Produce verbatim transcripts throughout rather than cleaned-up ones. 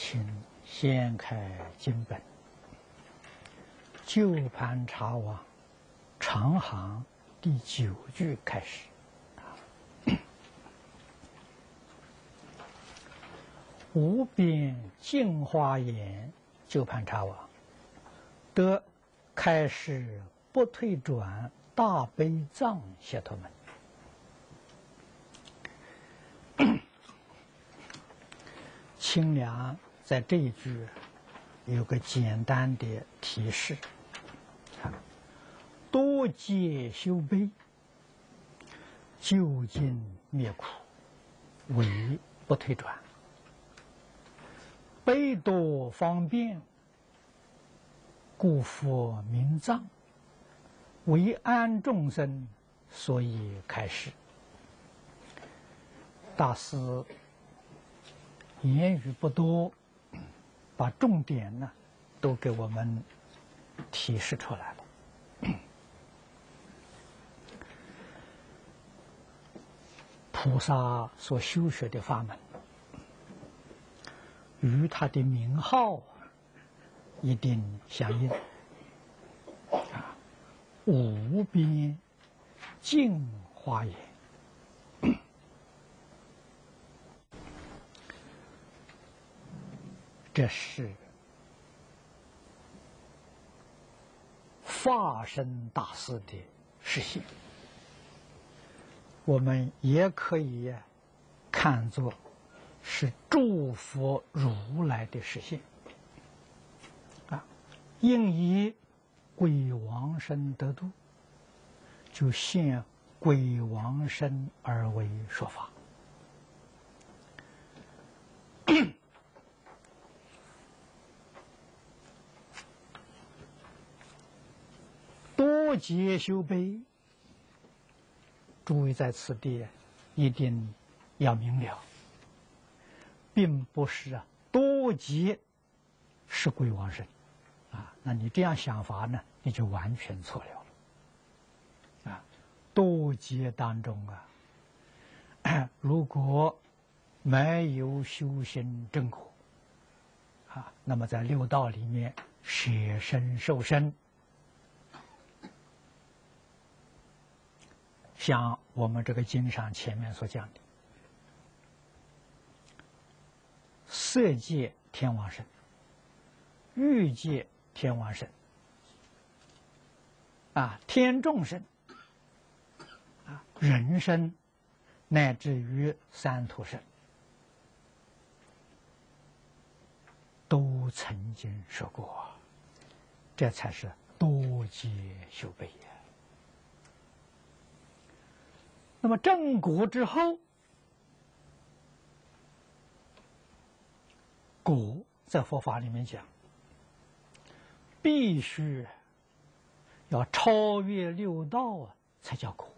请掀开经本，旧盘茶网长行第九句开始。无边净花眼，旧盘茶网，得开示不退转大悲藏解脱门。清凉在这一句有个简单的提示：多劫修悲，究竟灭苦，唯不退转。悲多方便，故佛名藏，为安众生，所以开示。大师言语不多，把重点呢都给我们提示出来了。菩萨所修学的法门，与他的名号一定相应。啊，无边净花眼。这是法身大师的实现，我们也可以看作是诸佛如来的实现。啊，应以鬼王身得度，就现鬼王身而为说法。多劫修悲，诸位在此地一定要明了，并不是啊多劫是鬼王身啊，那你这样想法呢，你就完全错了了。啊，多劫当中啊，如果没有修行正果啊，那么在六道里面舍身受身。像我们这个经上前面所讲的，色界天王身、欲界天王身、啊天众身、啊人身，乃至于三途身，都曾经说过，这才是多劫修悲也。那么正果之后，果在佛法里面讲，必须要超越六道啊，才叫果。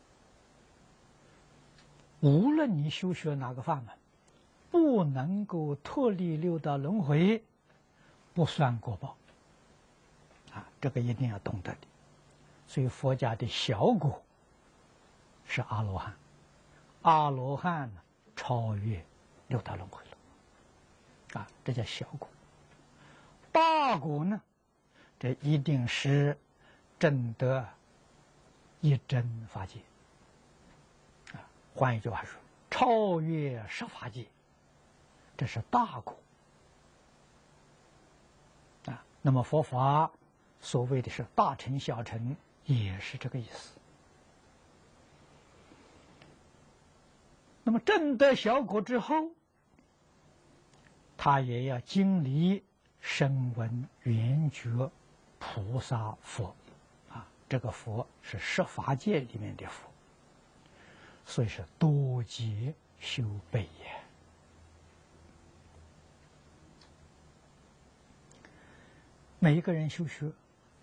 无论你修学哪个法门，不能够脱离六道轮回，不算果报。啊，这个一定要懂得的。所以佛家的小果是阿罗汉，阿罗汉呢超越六道轮回了，啊，这叫小果。大果呢，这一定是证得一真法界，啊，换一句话说，超越十法界，这是大果。啊，那么佛法所谓的是大乘小乘，也是这个意思。那么证得小果之后，他也要经历声闻缘觉菩萨佛，啊，这个佛是十法界里面的佛，所以是多劫修悲也。每一个人修学，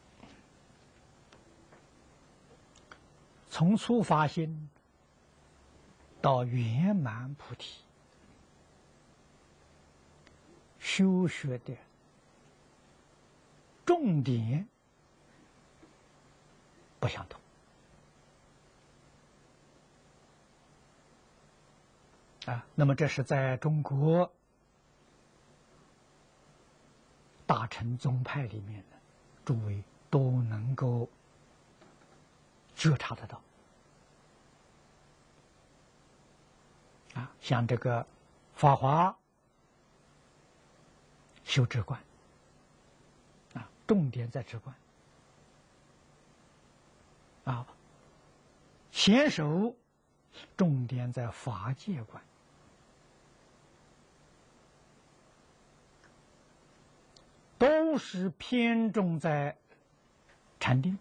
从初发心到圆满菩提，修学的重点不相同啊。那么这是在中国大乘宗派里面的诸位都能够觉察得到。啊，像这个法华修止观，啊，重点在止观。啊，显手重点在法界观，都是偏重在禅定。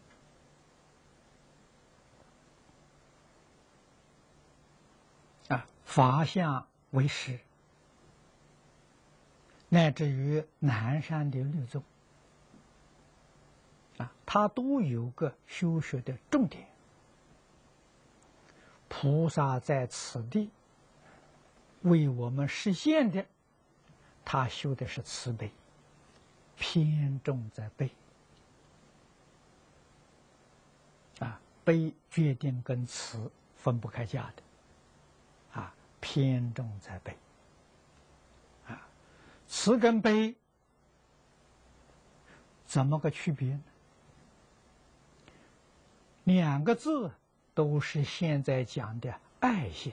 啊，法相为师，乃至于南山的律宗，啊，它都有个修学的重点。菩萨在此地为我们实现的，他修的是慈悲，偏重在悲。啊，悲决定跟慈分不开架的。啊，偏重在悲。啊，慈跟悲怎么个区别呢？两个字都是现在讲的爱心，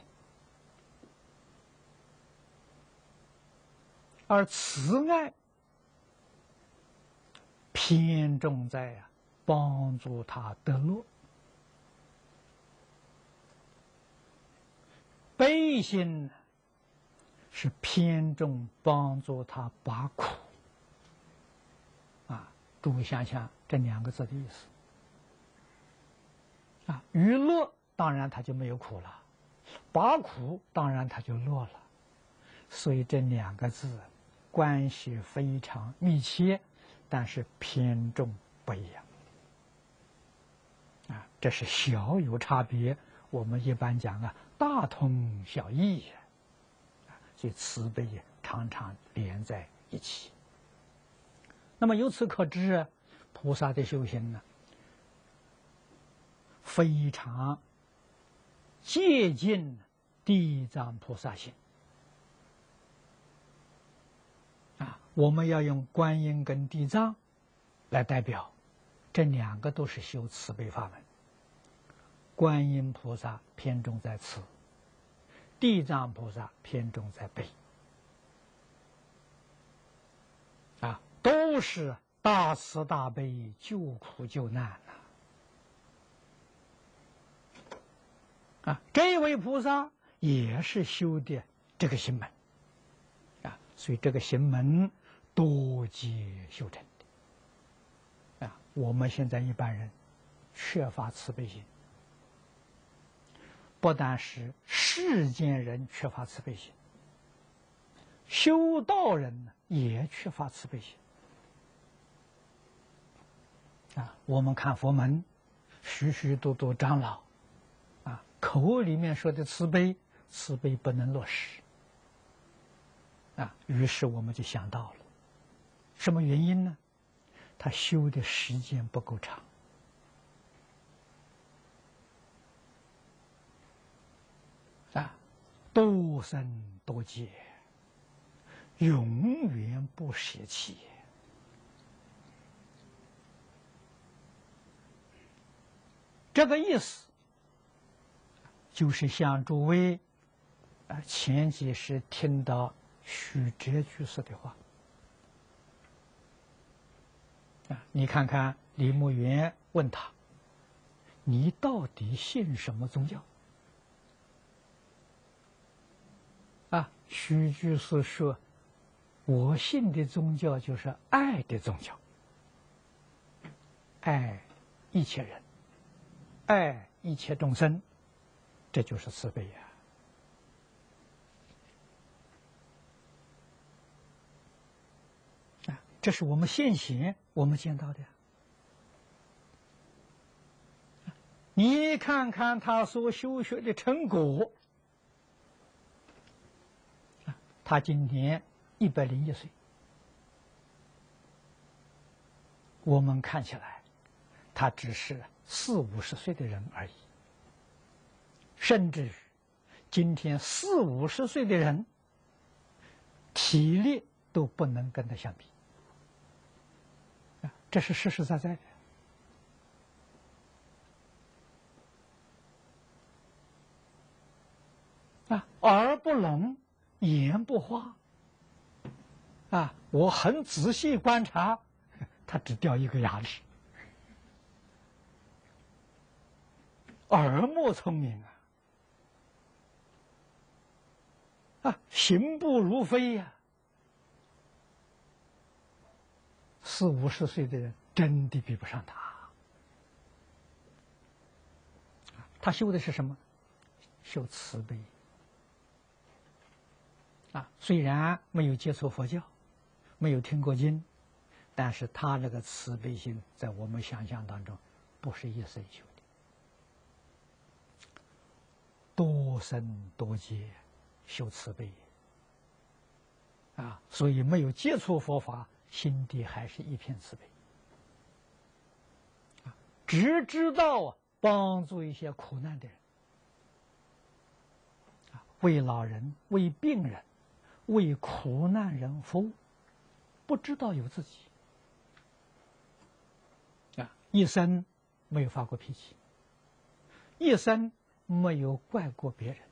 而慈爱偏重在啊帮助他得乐，悲心是偏重帮助他拔苦。啊，诸位想想这两个字的意思。啊，娱乐当然他就没有苦了，拔苦当然他就乐了，所以这两个字关系非常密切，但是偏重不一样。啊，这是小有差别，我们一般讲啊，大同小异。啊，所以慈悲常常连在一起。那么由此可知，菩萨的修行呢，非常接近地藏菩萨行。啊，我们要用观音跟地藏来代表，这两个都是修慈悲法门。观音菩萨偏重在慈，地藏菩萨偏重在悲。啊，都是大慈大悲，救苦救难呐。啊，这位菩萨也是修的这个行门。啊，所以这个行门多皆修成的。啊，我们现在一般人缺乏慈悲心，不但是世间人缺乏慈悲心，修道人呢也缺乏慈悲心。啊，我们看佛门，许许多多长老，啊，口里面说的慈悲，慈悲不能落实。啊，于是我们就想到了，什么原因呢？他修的时间不够长。啊，多生多劫，永远不舍弃。这个意思，就是像诸位啊前几时听到许哲居士的话。啊，你看看李牧原问他：“你到底信什么宗教？”啊，许居士说：“我信的宗教就是爱的宗教，爱一切人，爱一切众生，这就是慈悲呀。”啊，这是我们现前我们见到的。你看看他所修学的成果。他今年一百零一岁，我们看起来，他只是四五十岁的人而已。甚至于，今天四五十岁的人，体力都不能跟他相比。 这是实实在在的啊。耳不聋，眼不花啊，我很仔细观察，他只掉一个牙齿。耳目聪明啊，啊，行步如飞呀、啊。四五十岁的人真的比不上他。他修的是什么？修慈悲。啊，虽然没有接触佛教，没有听过经，但是他那个慈悲心，在我们想象当中，不是一生修的，多生多劫修慈悲。啊，所以没有接触佛法，心底还是一片慈悲。啊，只知道啊帮助一些苦难的人，啊，为老人、为病人、为苦难人服务，不知道有自己。啊，一生没有发过脾气，一生没有怪过别人。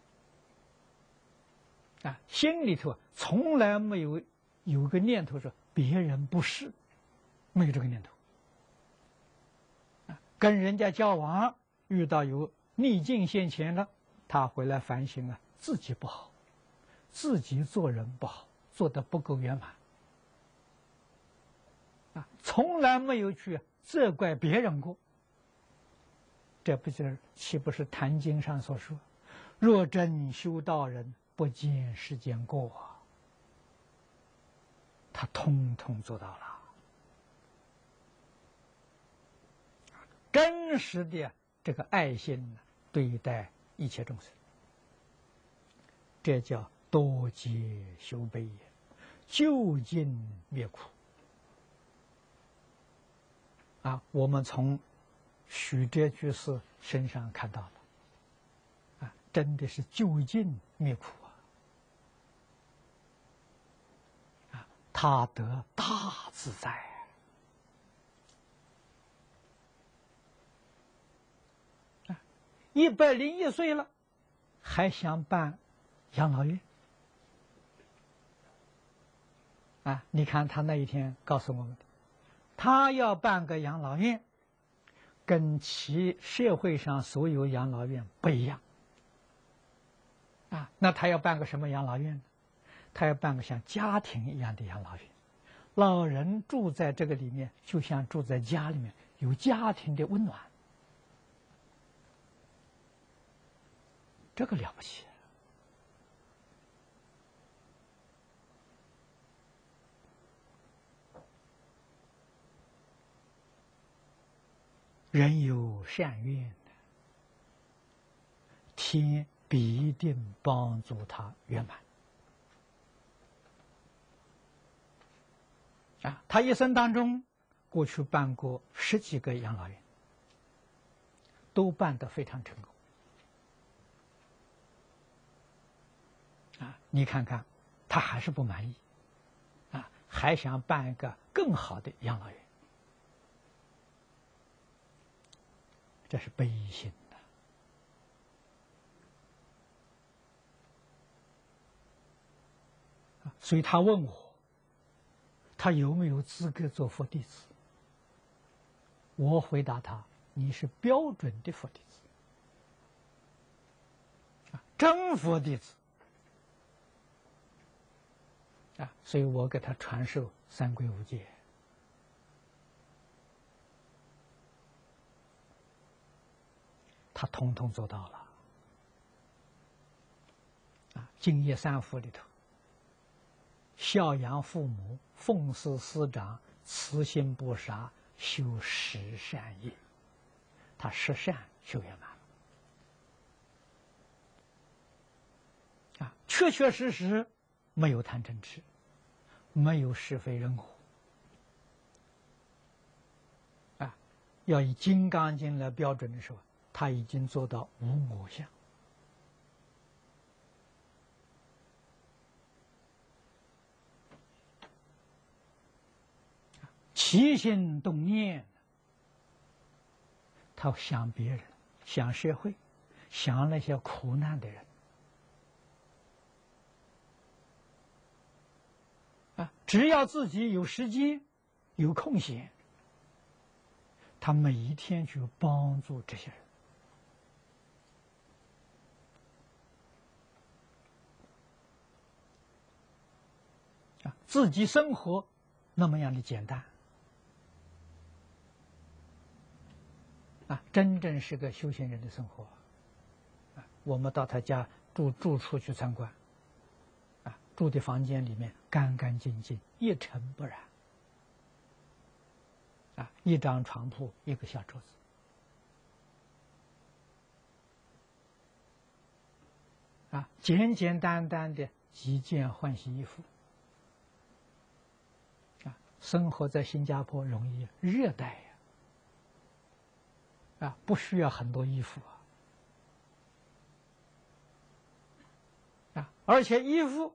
啊，心里头从来没有有个念头说别人不是，没有这个念头。啊，跟人家交往遇到有逆境现前了，他回来反省啊，自己不好，自己做人不好，做得不够圆满。啊，从来没有去责怪别人过。这不就是岂不是《坛经》上所说：“若真修道人，不见世间过啊。”他通通做到了，真实的这个爱心对待一切众生，这叫多劫修悲，究竟灭苦。啊，我们从许哲居士身上看到了，啊，真的是究竟灭苦啊！啊，他得大自在。啊，一百零一岁了，还想办养老院。啊，你看他那一天告诉我们的，他要办个养老院，跟其社会上所有养老院不一样。啊，那他要办个什么养老院呢？他要办个像家庭一样的养老院，老人住在这个里面，就像住在家里面，有家庭的温暖，这个了不起。人有善愿，天必定帮助他圆满。啊，他一生当中，过去办过十几个养老院，都办得非常成功。啊，你看看，他还是不满意，啊，还想办一个更好的养老院，这是悲心的。所以他问我，他有没有资格做佛弟子？我回答他：你是标准的佛弟子，啊，真佛弟子。啊，所以我给他传授三皈五戒。他统统做到了。啊，《净业三福》里头，孝养父母，奉事师长，慈心不杀，修十善业。他十善修圆满了。啊，确确实实没有贪嗔痴，没有是非人我。啊，要以《金刚经》来标准的时候，他已经做到无我相。 起心动念，他想别人，想社会，想那些苦难的人。啊，只要自己有时间、有空闲，他每一天去帮助这些人。啊，自己生活那么样的简单。啊，真正是个修行人的生活。啊，我们到他家住住处去参观。啊，住的房间里面干干净净，一尘不染。啊，一张床铺，一个小桌子。啊，简简单单的几件换洗衣服。啊，生活在新加坡容易，热带呀。啊，不需要很多衣服啊。啊，而且衣服，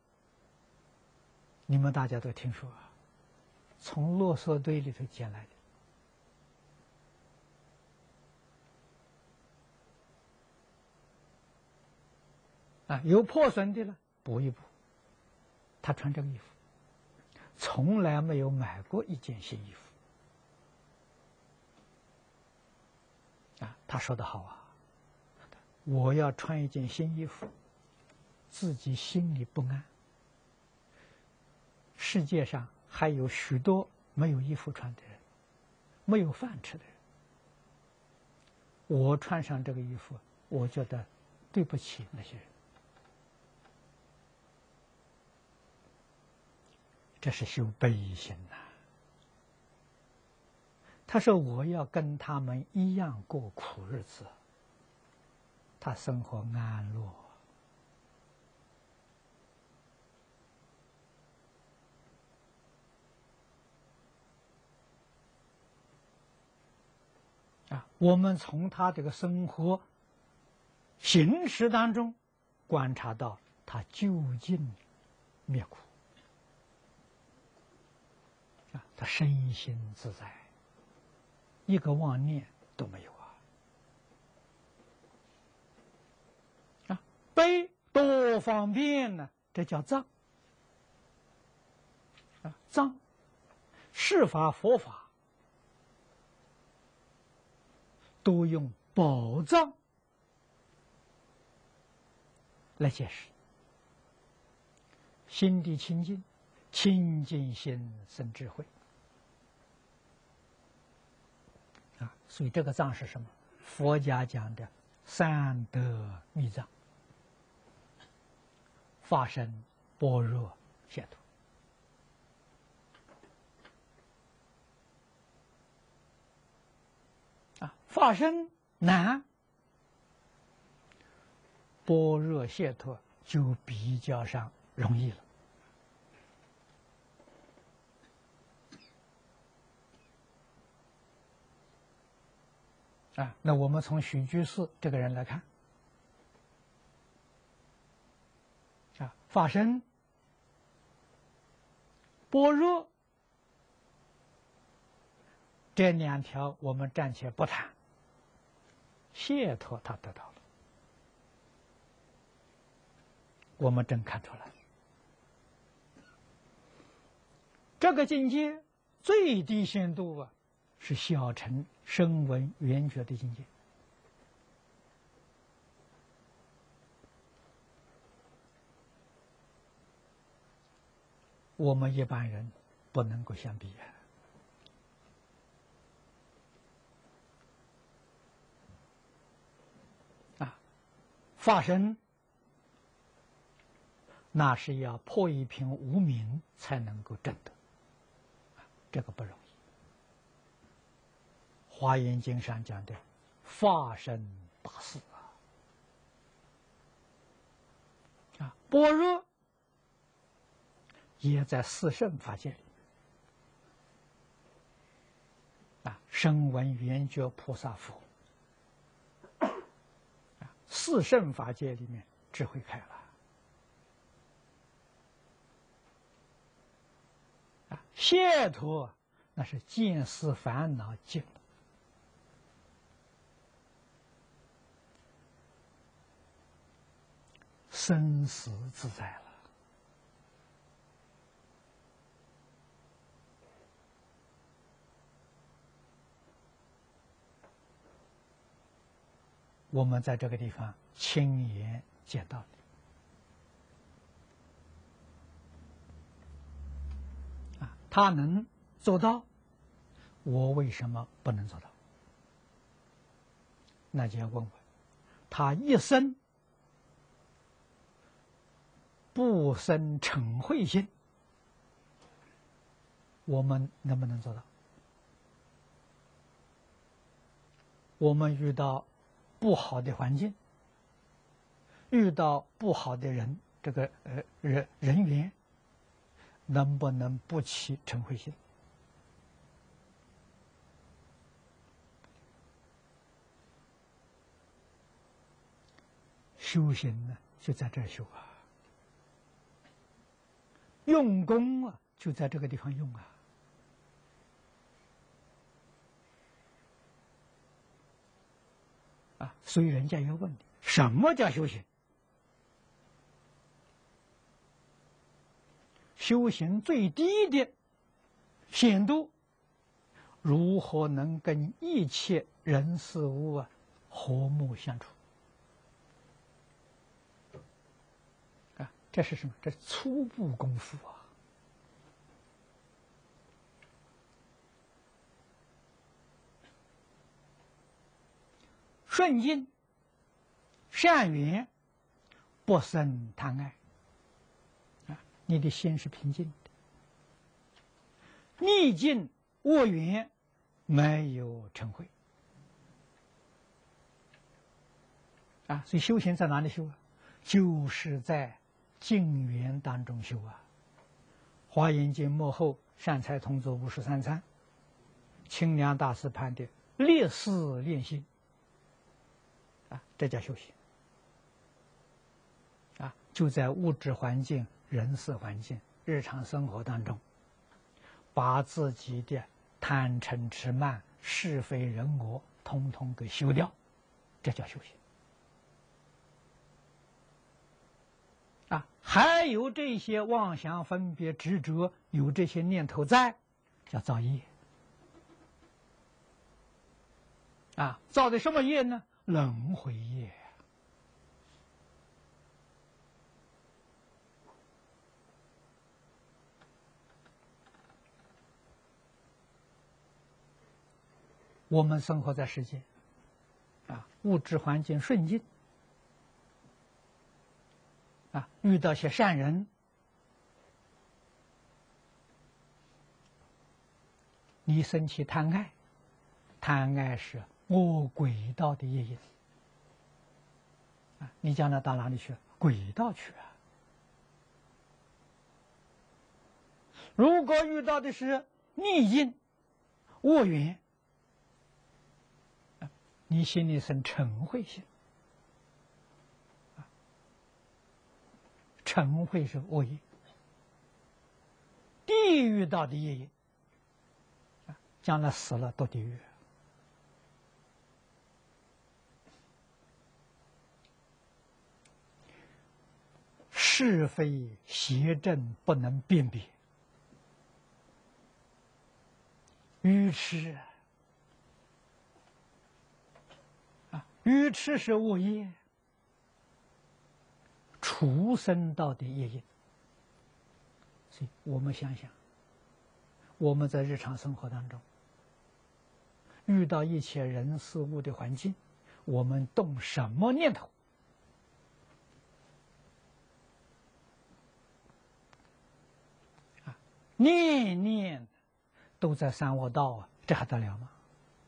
你们大家都听说啊，从垃圾堆里头捡来的。啊，有破损的了，补一补。他穿这个衣服，从来没有买过一件新衣服。啊，他说的好啊，我要穿一件新衣服，自己心里不安。世界上还有许多没有衣服穿的人，没有饭吃的人。我穿上这个衣服，我觉得对不起那些人。这是修悲心呐。他说我要跟他们一样过苦日子，他生活安乐。啊，我们从他这个生活行识当中观察到他究竟灭苦。啊，他身心自在，一个妄念都没有啊！啊，悲多方便呢，这叫藏。啊，藏，释法佛法都用宝藏来解释。心地清净，清净心生智慧。啊，所以这个藏是什么？佛家讲的三德密藏：法身、般若、解脱。啊，法身难，般若解脱就比较上容易了。啊，那我们从许居士这个人来看，啊，法身、般若这两条我们暂且不谈，解脱他得到了，我们真看出来，这个境界最低限度啊，是小乘声闻缘觉的境界。我们一般人不能够相比啊！啊，法身那是要破一品无明才能够证得，这个不容易。华严经上讲的法身大事啊，啊，般若也在四圣法界里啊，声闻缘觉菩萨佛啊，四圣法界里面智慧开了啊，解脱那是见思烦恼尽了。生死自在了。我们在这个地方亲眼见到的。啊，他能做到，我为什么不能做到？那就要问问，他一生不生嗔恚心，我们能不能做到？我们遇到不好的环境，遇到不好的人，这个呃人人员，能不能不起嗔恚心？修行呢，就在这儿修啊。用功啊，就在这个地方用啊。啊，所以人家要问你，什么叫修行？修行最低的限度，如何能跟一切人事物啊和睦相处？啊，这是什么？这是初步功夫啊。顺境、善缘，不生贪爱。啊，你的心是平静的。逆境、恶缘，没有嗔恚。啊，所以修行在哪里修啊？就是在境缘当中修啊。华严经末后，善财童子五十三参，清凉大师判的烈士练心。啊，这叫修行。啊，就在物质环境、人事环境、日常生活当中，把自己的贪嗔痴慢、是非人我，通通给修掉，这叫修行。啊，还有这些妄想、分别、执着，有这些念头在，叫造业。啊，造的什么业呢？轮回业。我们生活在世界，啊，物质环境顺境，啊，遇到些善人，你生起贪爱，贪爱是恶鬼道的业因。啊，你将来到哪里去？鬼道去啊！如果遇到的是逆境、恶缘，你心里生嗔恚心，嗔恚是恶业，地狱道的业因，将来死了堕地狱。是非邪正不能辨别，愚痴啊，愚痴是恶业，畜生道的业因。所以我们想想，我们在日常生活当中遇到一切人事物的环境，我们动什么念头？啊，念念都在三恶道啊，这还得了吗？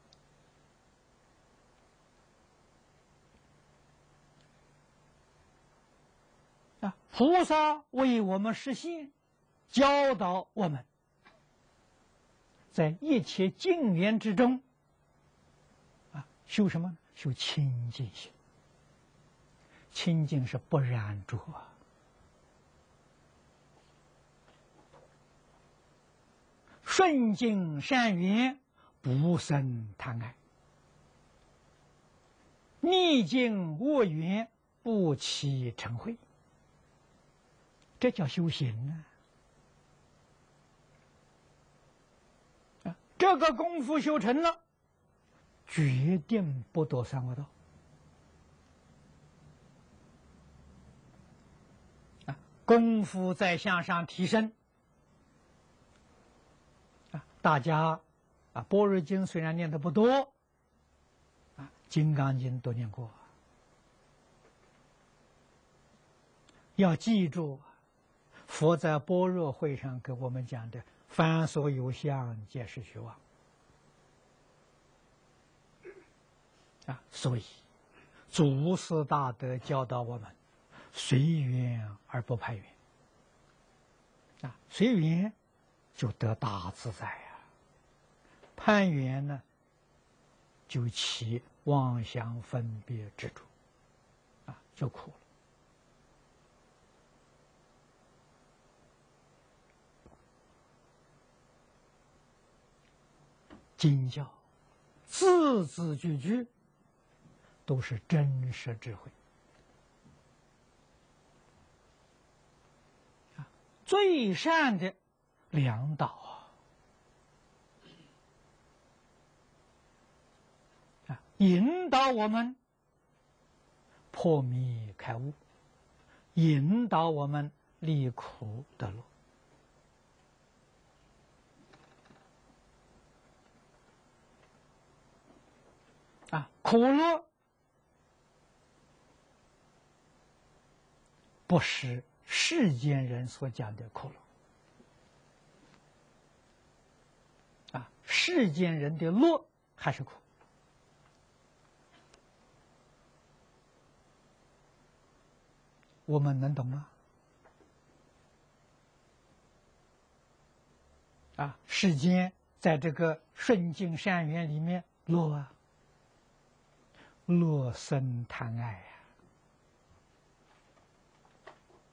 啊，菩萨为我们实现，教导我们，在一切境缘之中，啊，修什么呢？修清净心。清净是不染着啊。 顺境善缘，不生贪爱；逆境恶缘，不起嗔恚。这叫修行啊！啊，这个功夫修成了，决定不堕三恶道。啊，功夫在向上提升。啊，大家啊，般若经虽然念的不多，啊，金刚经都念过。要记住，佛在般若会上给我们讲的“凡所有相，皆是虚妄”。啊，所以祖师大德教导我们随缘而不攀缘。啊，随缘就得大自在呀、啊，攀缘呢就起妄想分别执着，啊，就苦了。经教字字句句都是真实智慧啊，最善的良导啊，啊，引导我们破迷开悟，引导我们离苦得乐。啊，苦乐不是世间人所讲的苦乐，啊，世间人的乐还是苦。我们能懂吗？啊，世间在这个顺境善缘里面乐啊。乐生贪爱呀、啊，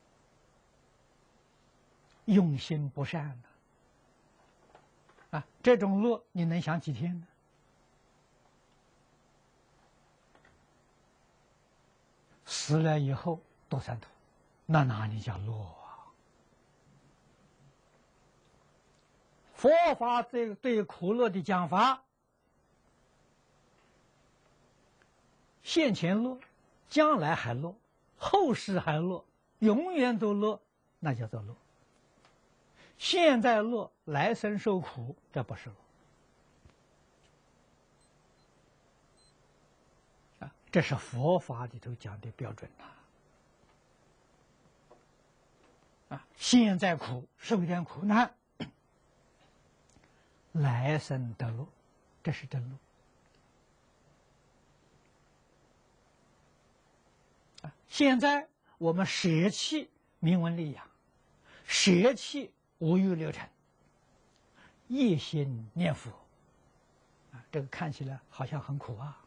用心不善呢、啊，啊，这种乐你能享几天呢？死了以后堕三途，那哪里叫乐啊？佛法这对苦乐的讲法。现前乐，将来还乐，后世还乐，永远都乐，那叫做乐。现在乐，来生受苦，这不是乐。啊，这是佛法里头讲的标准呐。啊，现在苦，受点苦难，来生得乐，这是真乐。现在我们舍弃名闻利养，舍弃五欲六尘，一心念佛，啊，这个看起来好像很苦啊。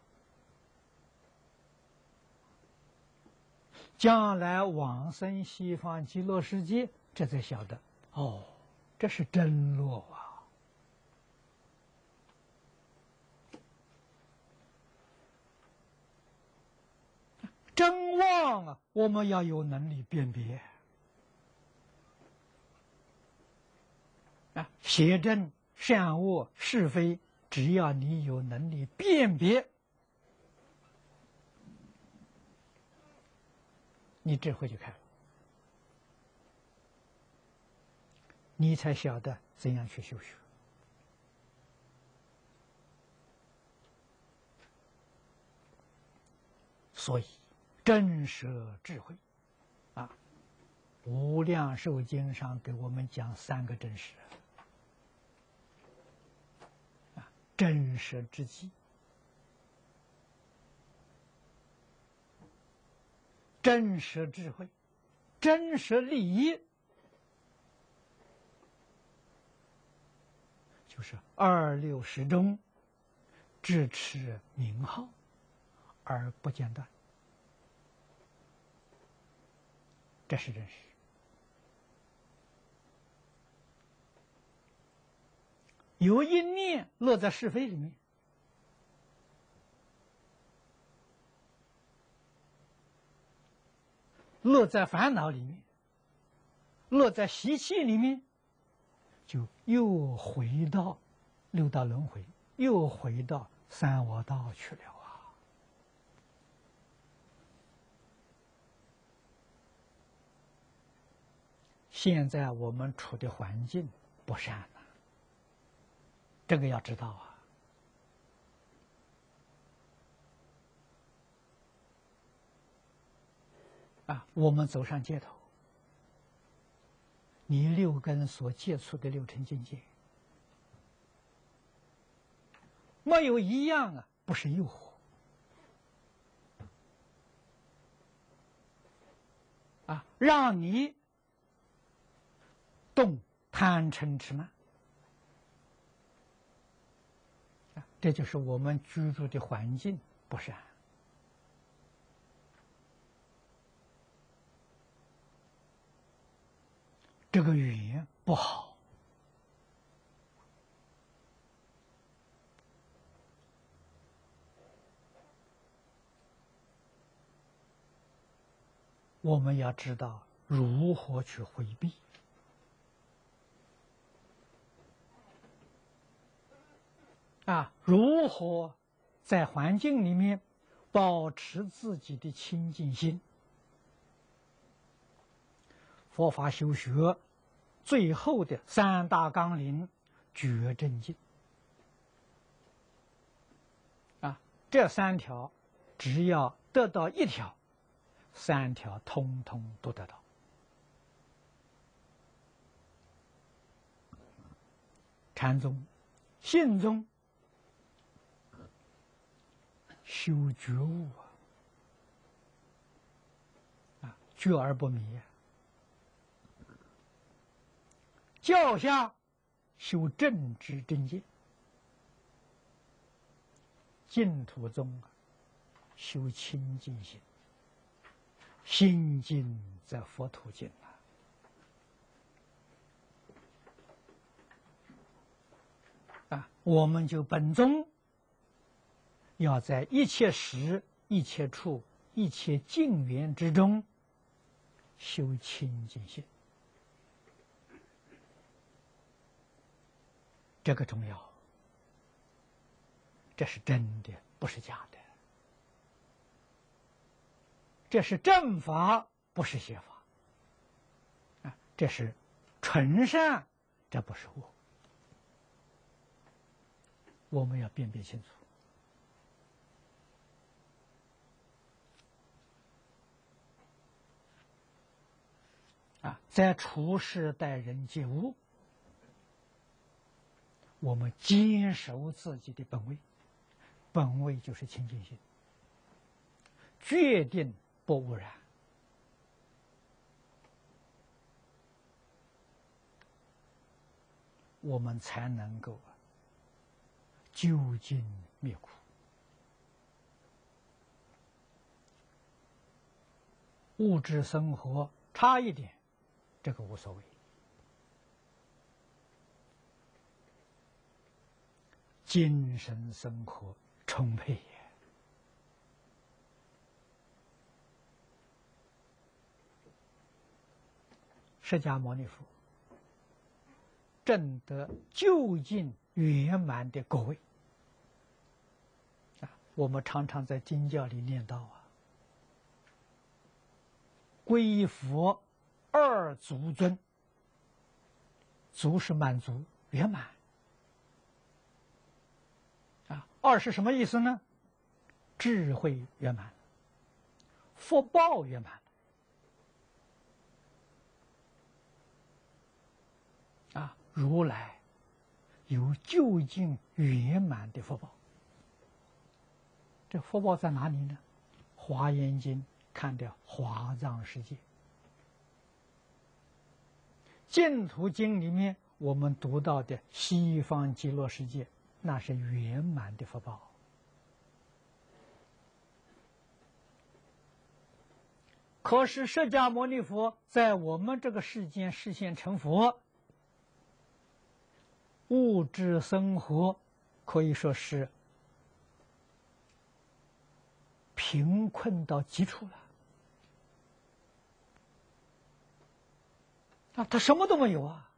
将来往生西方极乐世界，这才晓得，哦，这是真乐啊。真妄啊，我们要有能力辨别啊，邪正善恶是非，只要你有能力辨别，你智慧就开了，你才晓得怎样去修学。所以真舍智慧，啊，《无量寿经》上给我们讲三个真实，啊，真实之机，真实智慧，真实利益，就是二六时中，只持名号而不间断。这是真实有一念落在是非里面，落在烦恼里面，落在习气里面，就又回到六道轮回，又回到三恶道去了啊！现在我们处的环境不善呐，这个要知道啊。啊，我们走上街头，你六根所接触的六尘境界，没有一样啊不是诱惑啊，让你动贪嗔痴慢啊，这就是我们居住的环境不善。这个缘不好，我们要知道如何去回避啊，如何在环境里面保持自己的清净心。佛法修学最后的三大纲领觉正境啊，这三条只要得到一条，三条通通都得到。禅宗、信宗修觉悟啊，啊，觉而不迷啊。教下修正知正见，净土宗啊修清净心，心净则佛土净啊！啊，我们就本宗要在一切时、一切处、一切境缘之中修清净心。这个重要，这是真的，不是假的。这是正法，不是邪法。啊，这是纯善，这不是恶。我们要辨别清楚。啊，在处事待人接物，我们坚守自己的本位，本位就是清净心，决定不污染。我们才能够究竟灭苦。物质生活差一点，这个无所谓。精神生活充沛也。释迦牟尼佛证得究竟圆满的果位啊！我们常常在经教里念到啊，归佛二足尊，足是满足圆满。啊，二是什么意思呢？智慧圆满，福报圆满。啊，如来有究竟圆满的福报。这福报在哪里呢？《华严经》看的华藏世界，《净土经》里面我们读到的西方极乐世界，那是圆满的福报。可是释迦牟尼佛在我们这个世间示现成佛， 物质生活可以说是贫困到极处了。啊，他什么都没有啊！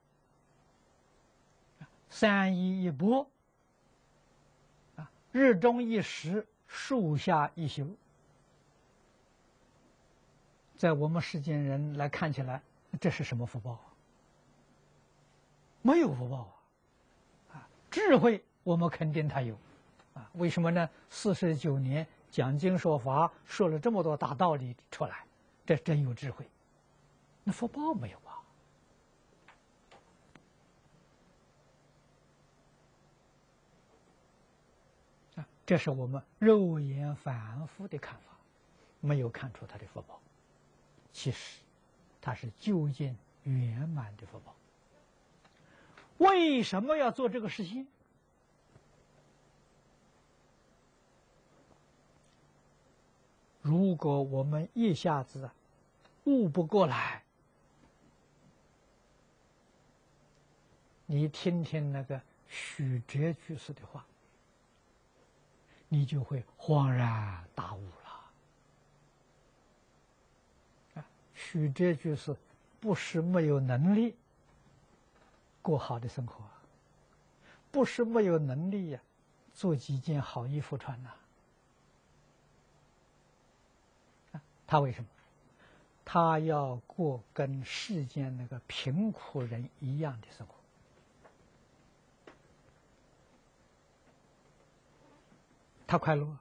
三衣一钵，啊，日中一食，树下一宿，在我们世间人来看起来，这是什么福报啊？没有福报啊！啊，智慧我们肯定他有，啊，为什么呢？四十九年讲经说法，说了这么多大道理出来，这真有智慧。那福报没有啊？这是我们肉眼凡夫的看法，没有看出他的福报。其实，他是究竟圆满的福报。为什么要做这个事情？如果我们一下子悟不过来，你听听那个许哲居士的话，你就会恍然大悟了。啊，许哲居士不是没有能力过好的生活，不是没有能力呀、啊，做几件好衣服穿呐、啊。他为什么？他要过跟世间那个贫苦人一样的生活。他快乐，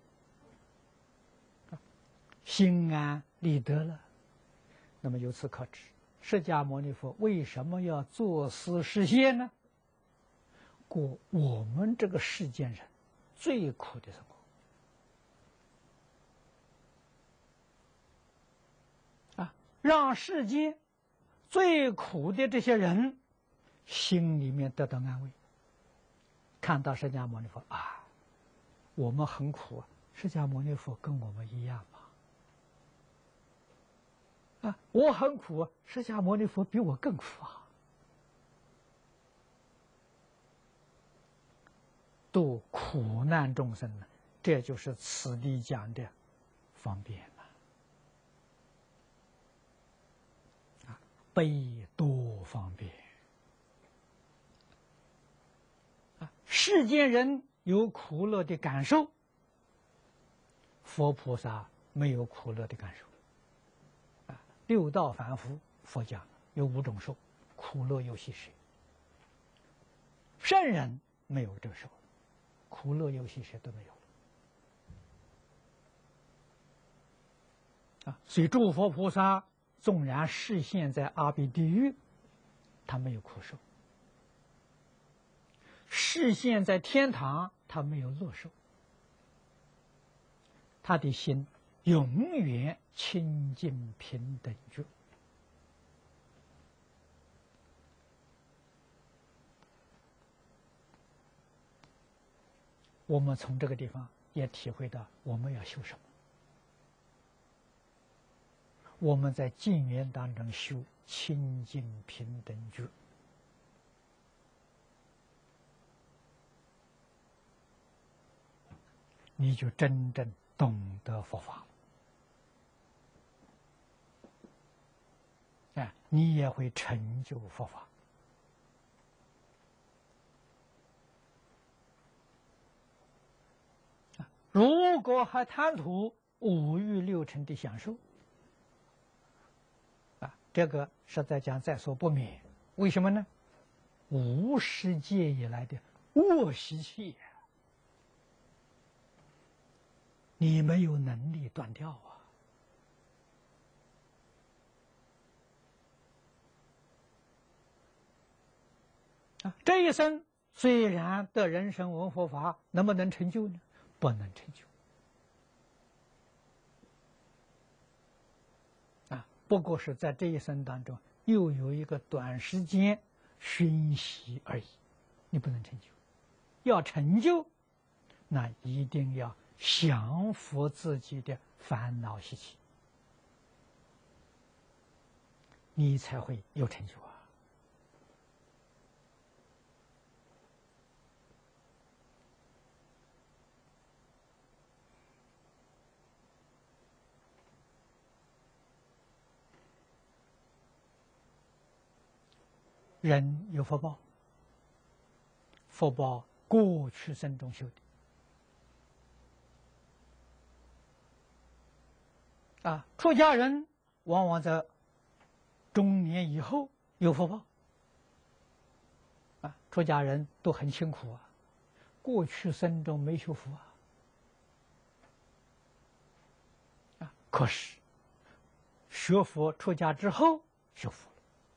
心安理得了。那么由此可知，释迦牟尼佛为什么要作思实现呢？过我们这个世间人最苦的生活啊，让世间最苦的这些人心里面得到安慰，看到释迦牟尼佛啊。我们很苦啊，释迦牟尼佛跟我们一样嘛。啊，我很苦啊，释迦牟尼佛比我更苦啊。度苦难众生呢，这就是此地讲的方便了。啊，悲多方便。啊，世间人有苦乐的感受，佛菩萨没有苦乐的感受。啊，六道凡夫，佛讲有五种受，苦乐忧喜舍。圣人没有这个受，苦乐忧喜舍都没有。啊，所以诸佛菩萨纵然示现在阿鼻地狱，他没有苦受；示现在天堂，他没有乐受。他的心永远清净平等觉。我们从这个地方也体会到我们要修什么。我们在静缘当中修清净平等觉，你就真正懂得佛法了，哎，你也会成就佛法。如果还贪图五欲六尘的享受，啊，这个实在讲在所不免。为什么呢？无始界以来的恶习气，你没有能力断掉啊！啊，这一生虽然得人生闻佛法，能不能成就呢？不能成就。啊，不过是在这一生当中，又有一个短时间熏习而已，你不能成就。要成就，那一定要降服自己的烦恼习气，你才会有成就啊！ 人有福报，福报过去生中修的。啊，出家人往往在中年以后有福报。啊，出家人都很辛苦啊，过去生中没修福啊。啊，可是学佛出家之后修福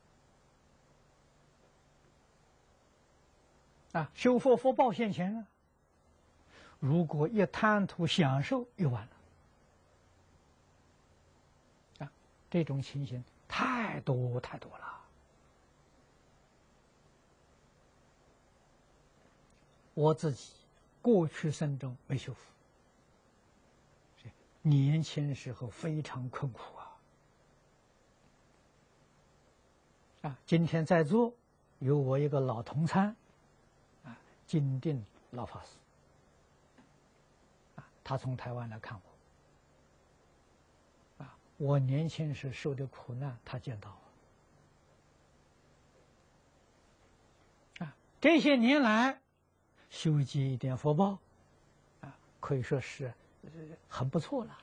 了。啊，修佛福报现前啊。如果一贪图享受，又完了。啊，这种情形太多太多了。我自己过去生中没修福，年轻时候非常困苦啊。啊，今天在座有我一个老同参，啊，金定老法师，啊，他从台湾来看我，啊，我年轻时受的苦难，他见到我，啊，这些年来修积一点福报，啊，可以说是很不错了。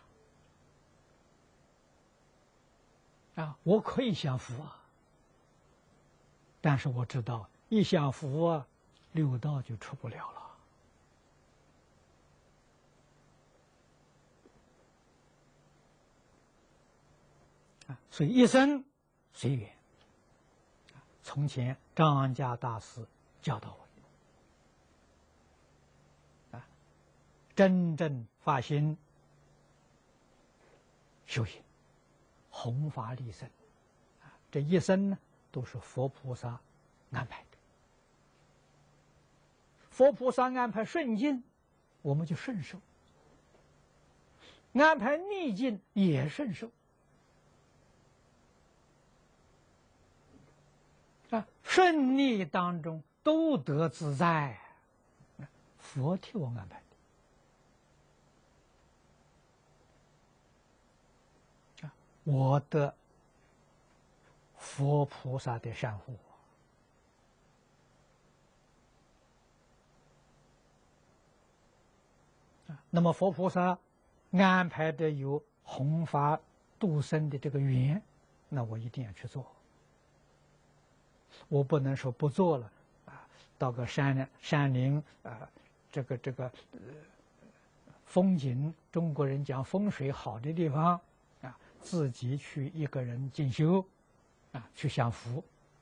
啊，我可以享福啊，但是我知道一享福啊，六道就出不了了。啊，所以一生随缘。从前张家大师教导我。真正发心修行，弘法利生，啊，这一生呢都是佛菩萨安排的。佛菩萨安排顺境，我们就顺受；安排逆境也顺受。啊，顺逆当中都得自在，佛替我安排。我的佛菩萨的善护，那么佛菩萨安排的有弘法度生的这个缘，那我一定要去做。我不能说不做了啊，到个山山林啊，这个这个呃风景，中国人讲风水好的地方。自己去一个人进修，啊，去享福。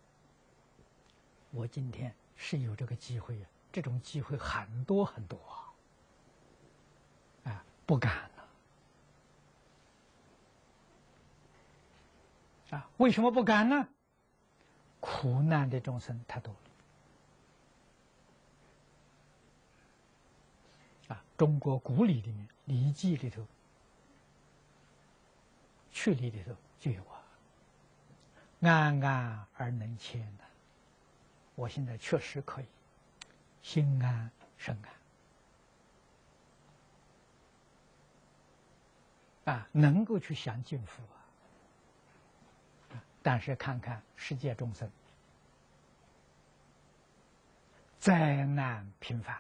我今天是有这个机会啊，这种机会很多很多啊，啊，不敢了。啊，为什么不敢呢？苦难的众生太多了。啊，中国古礼里面，《礼记》里头。去礼里头就有啊，安安而能谦的。我现在确实可以，心安身安，啊，能够去享尽福啊。但是看看世界众生，灾难频繁，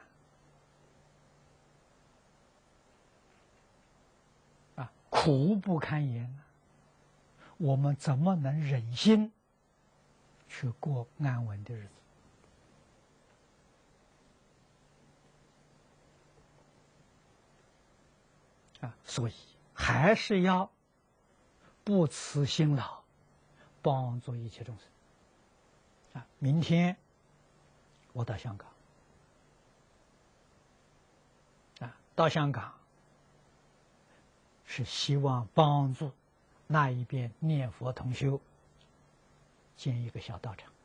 啊，苦不堪言。我们怎么能忍心去过安稳的日子？啊，所以还是要不辞辛劳，帮助一切众生。啊，明天我到香港，啊，到香港是希望帮助那一边念佛同修建一个小道场。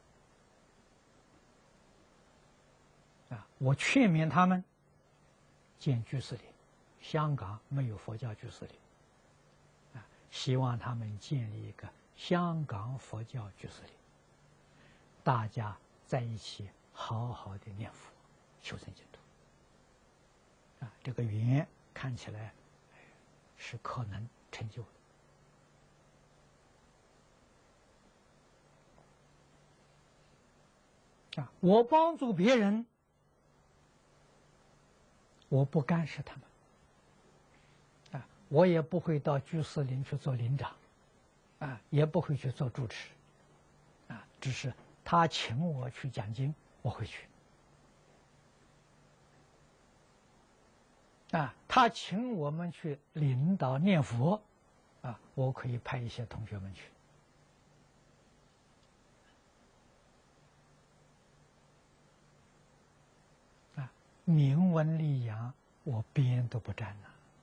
啊，我劝勉他们建居士林，香港没有佛教居士林，啊，希望他们建立一个香港佛教居士林，大家在一起好好的念佛，修成净土。啊，这个缘看起来是可能成就的。 啊，我帮助别人，我不干涉他们，啊，我也不会到居士林去做林长，啊，也不会去做主持，啊，只是他请我去讲经，我会去，啊，他请我们去领导念佛，啊，我可以派一些同学们去。明文利养，我边都不沾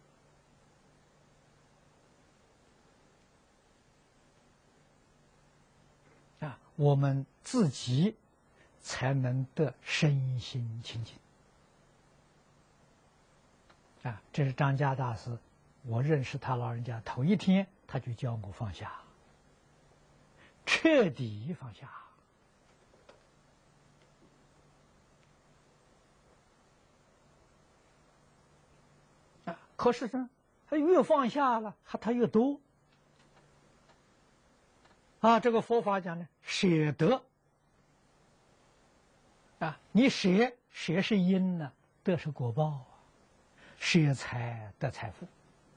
呐！啊，我们自己才能得身心清净。啊，这是张家大师，我认识他老人家头一天，他就教我放下，彻底放下。可是呢，他越放下了，他他越多。啊，这个佛法讲呢，舍得。啊，你舍舍是因呢，得是果报啊。舍财得财富，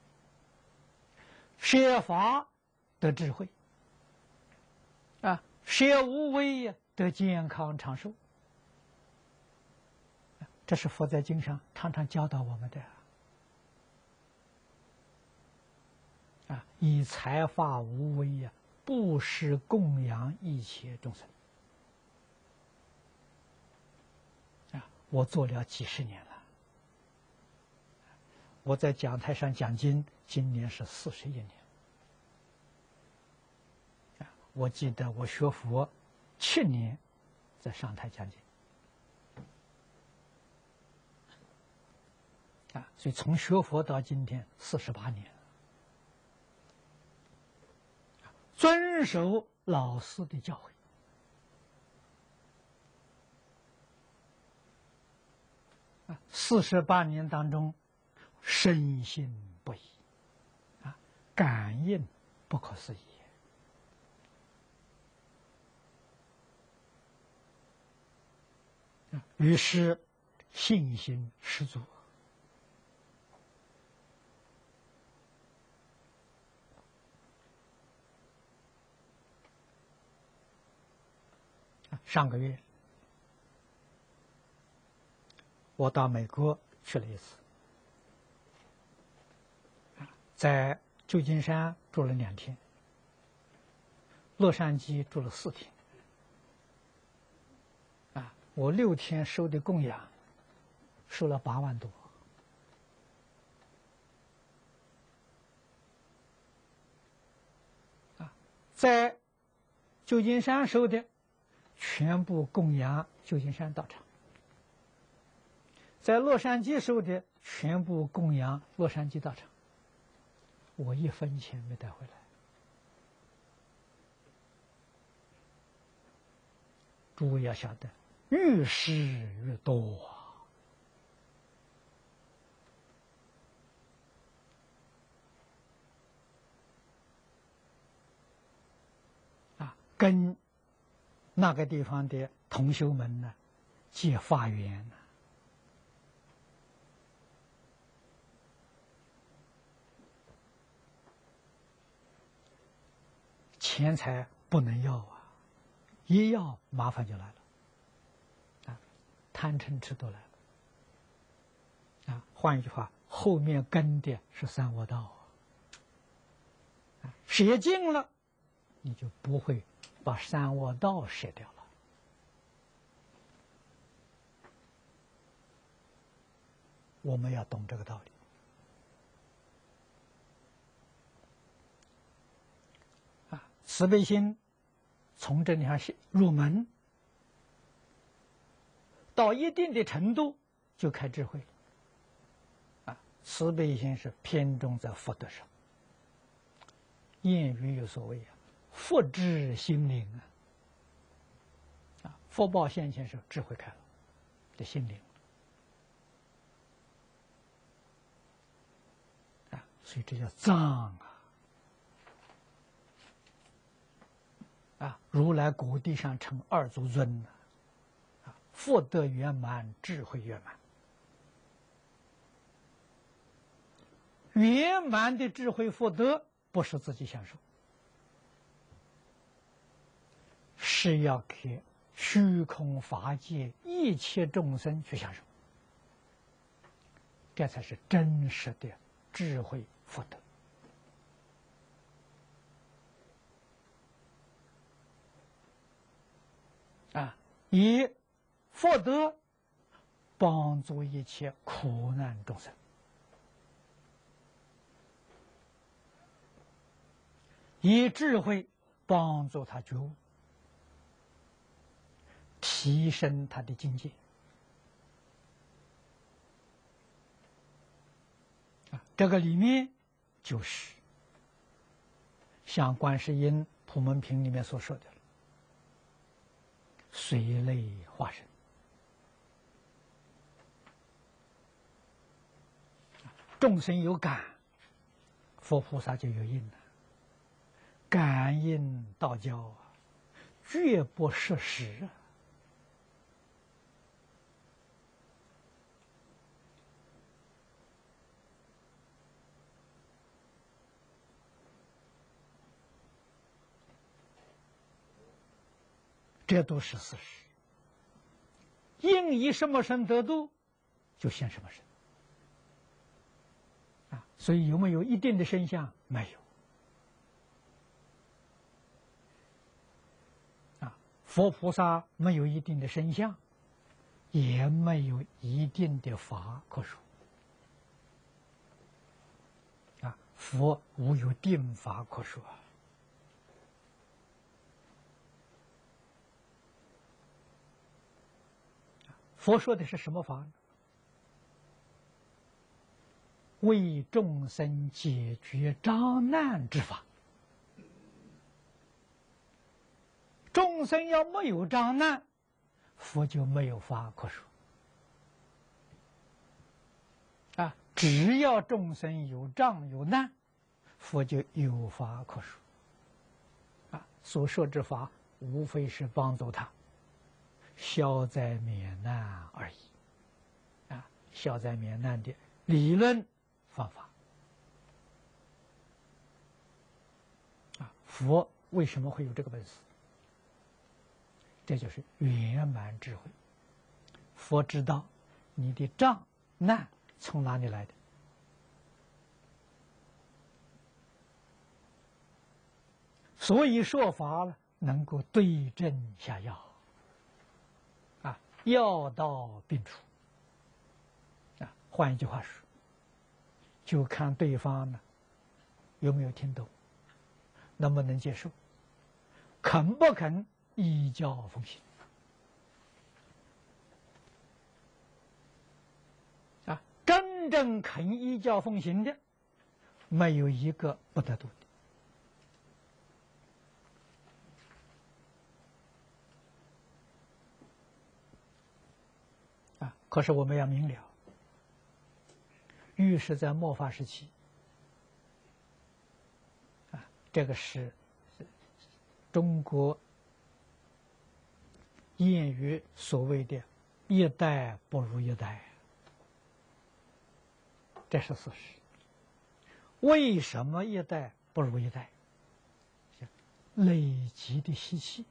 舍法得智慧。啊，舍无为呀，得健康长寿。这是佛在经上常常教导我们的。啊，以财法无为呀，布施供养一切众生。啊，我做了几十年了。我在讲台上讲经，今年是四十一年。啊，我记得我学佛七年，在上台讲经。啊，所以从学佛到今天四十八年。遵守老师的教诲，啊，四十八年当中，深信不疑，啊，感应不可思议，啊，于是信心十足。上个月，我到美国去了一次，在旧金山住了两天，洛杉矶住了四天。啊，我六天收的供养，收了八万多。啊，在旧金山收的。全部供养旧金山道场，在洛杉矶收的全部供养洛杉矶道场，我一分钱没带回来。诸位要晓得，越施越多啊！啊，跟那个地方的同修们呢，结法缘呢。钱财不能要啊，一要麻烦就来了，啊，贪嗔痴都来了，啊，换一句话，后面跟的是三恶道啊，舍尽了，你就不会把三恶道舍掉了。我们要懂这个道理。啊，慈悲心从这里上入门，到一定的程度就开智慧了。啊，慈悲心是偏重在福德上。谚语有所谓啊，福至心灵啊，啊，福报现前时，智慧开了的心灵啊，所以这叫藏啊。啊，如来果地上成二足尊呢， 福德圆满，智慧圆满。圆满的智慧福德不是自己享受，是要给虚空法界一切众生去享受，这才是真实的智慧福德。啊，以福德帮助一切苦难众生，以智慧帮助他觉悟，提升他的境界。啊，这个里面就是像观世音普门品里面所说的了，随类化身。众生有感，佛菩萨就有应了。感应道交啊，绝不失时啊。这都是事实。应以什么身得度，就现什么身。啊，所以有没有一定的身相？没有。啊，佛菩萨没有一定的身相，也没有一定的法可说。啊，佛无有定法可说。佛说的是什么法呢？为众生解决障难之法。众生要没有障难，佛就没有法可说。啊，只要众生有障有难，佛就有法可说。啊，所说之法，无非是帮助他消灾免难而已。啊，消灾免难的理论方法。啊，佛为什么会有这个本事？这就是圆满智慧。佛知道你的障难从哪里来的，所以说法呢，能够对症下药。啊，药到病除。啊，换一句话说，就看对方呢有没有听懂，能不能接受，肯不肯依教奉行。啊，真正肯依教奉行的，没有一个不得度的。啊，可是我们要明了，越是在末法时期，啊，这个是中国谚语所谓的“一代不如一代”，这是事实。为什么一代不如一代？累积的习气，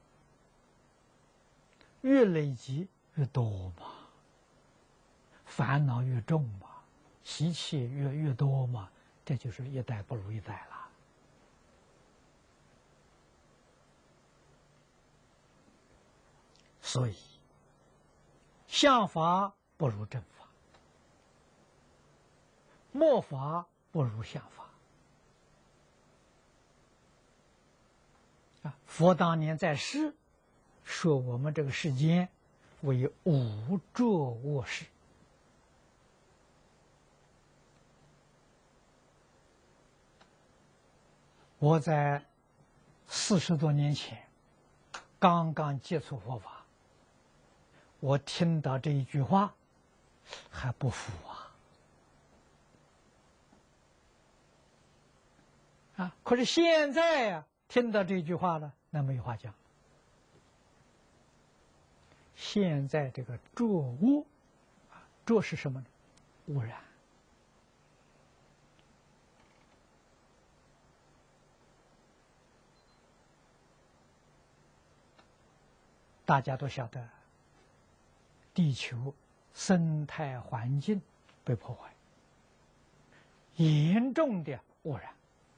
越累积越多嘛，烦恼越重嘛，习气越越多嘛，这就是一代不如一代了。所以，相法不如正法，末法不如相法。啊，佛当年在世，说我们这个世间为五浊恶世。我在四十多年前刚刚接触佛法，我听到这一句话还不服啊！啊，可是现在呀、啊，听到这句话了，那没话讲。 现在这个浊物，啊，浊是什么呢？污染。大家都晓得，地球生态环境被破坏，严重的污染。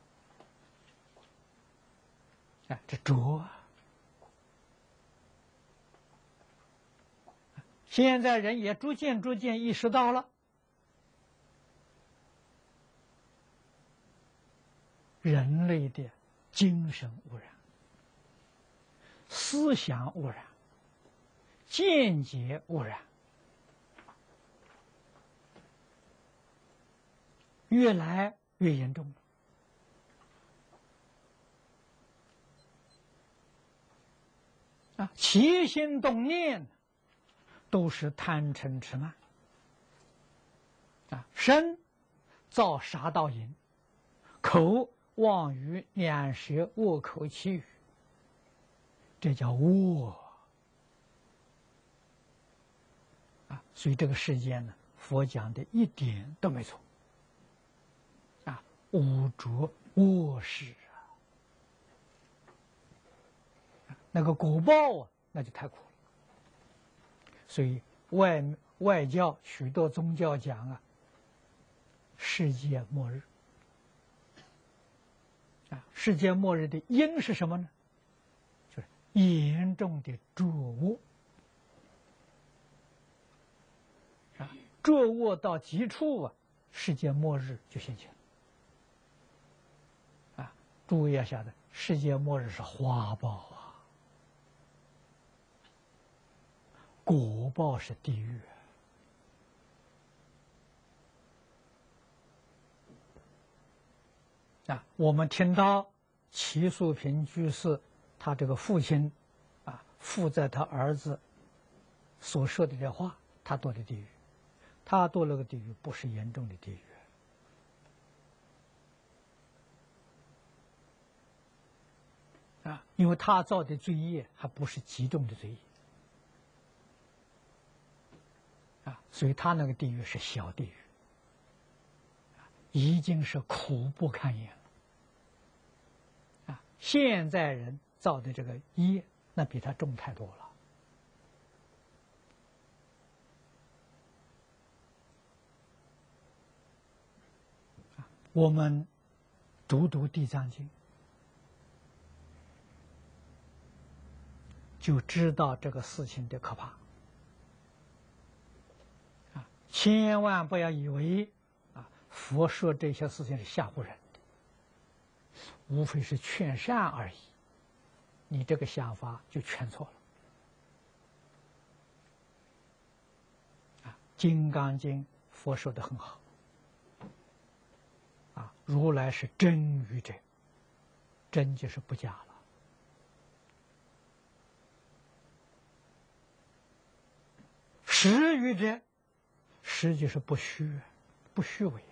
啊，这浊啊！现在人也逐渐逐渐意识到了，人类的精神污染、思想污染、见解污染越来越严重了。啊，起心动念都是贪嗔痴慢。啊，身造杀盗淫，口妄语两舌恶口绮语，这叫恶。啊，所以这个世间呢，佛讲的一点都没错。啊，污浊恶事啊，那个果报啊，那就太苦了。所以外外教许多宗教讲啊，世界末日。啊，世界末日的因是什么呢？就是严重的浊恶。啊，浊恶到极处啊，世界末日就现前。啊，诸位要晓得，世界末日是花报啊。果报是地狱啊！我们听到齐素平居士他这个父亲啊，附在他儿子所说的这话，他堕的地狱，他堕了个地狱，不是严重的地狱啊，因为他造的罪业还不是极重的罪业。啊，所以他那个地狱是小地狱，已经是苦不堪言了。啊，现在人造的这个业，那比他重太多了。啊，我们读读《地藏经》，就知道这个事情的可怕。千万不要以为啊，佛说这些事情是吓唬人的，无非是劝善而已。你这个想法就劝错了。啊，《金刚经》佛说的很好。啊，如来是真语者，真就是不假了。实语者。实际是不虚，不虚伪。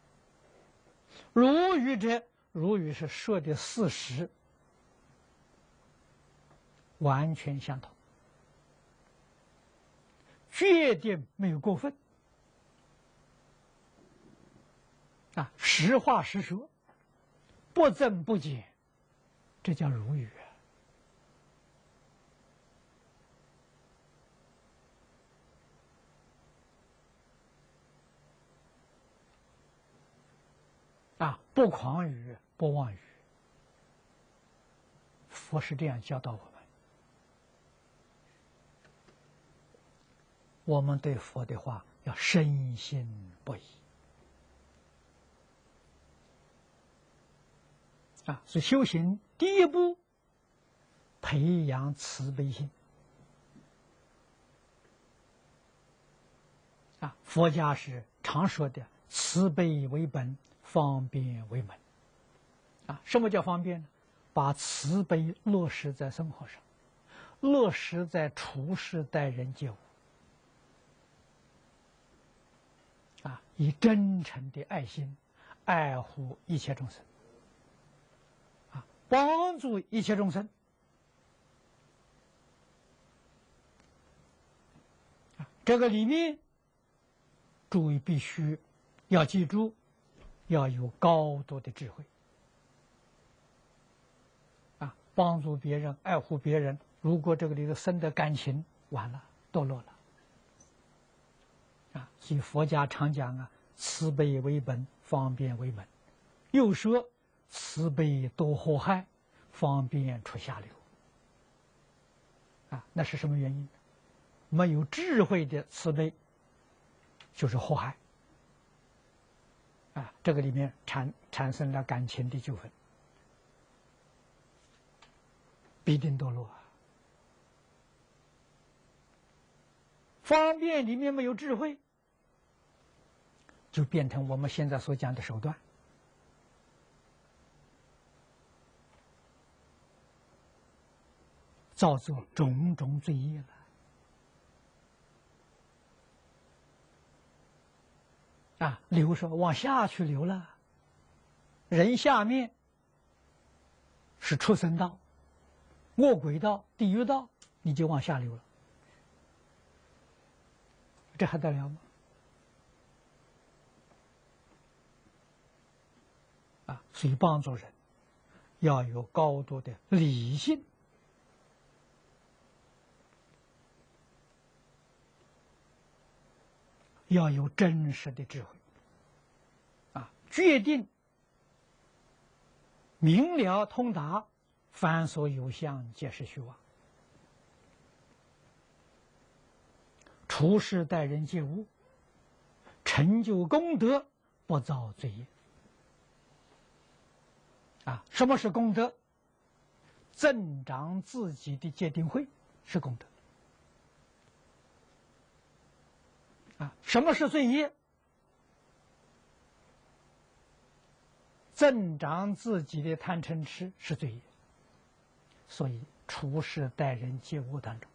如语者，如语是说的事实，完全相同，绝对没有过分。啊，实话实说，不增不减，这叫如语。啊，不诳语，不妄语。佛是这样教导我们。我们对佛的话要深信不疑。啊，所以修行第一步，培养慈悲心。啊，佛家是常说的慈悲为本，方便为门。啊，什么叫方便呢？把慈悲落实在生活上，落实在处事待人接物。啊，以真诚的爱心爱护一切众生。啊，帮助一切众生。 这个里面，诸位必须要记住，要有高度的智慧啊，帮助别人、爱护别人。如果这个里头生的感情，完了，堕落了啊。所以佛家常讲啊，慈悲为本，方便为门。又说慈悲多祸害，方便出下流啊。那是什么原因？没有智慧的慈悲就是祸害啊。这个里面产产生了感情的纠纷，必定堕落啊。方便里面没有智慧，就变成我们现在所讲的手段，造作种种罪业了啊！流说往下去流了，人下面是畜生道、恶鬼道、地狱道，你就往下流了，这还得了吗？啊，所以帮助人要有高度的理性，要有真实的智慧，啊，决定明了通达，凡所有相，皆是虚妄。处事待人接物，成就功德，不造罪业。啊，什么是功德？增长自己的戒定慧是功德。啊，什么是罪业？增长自己的贪嗔痴是罪业。所以处事待人接物当中，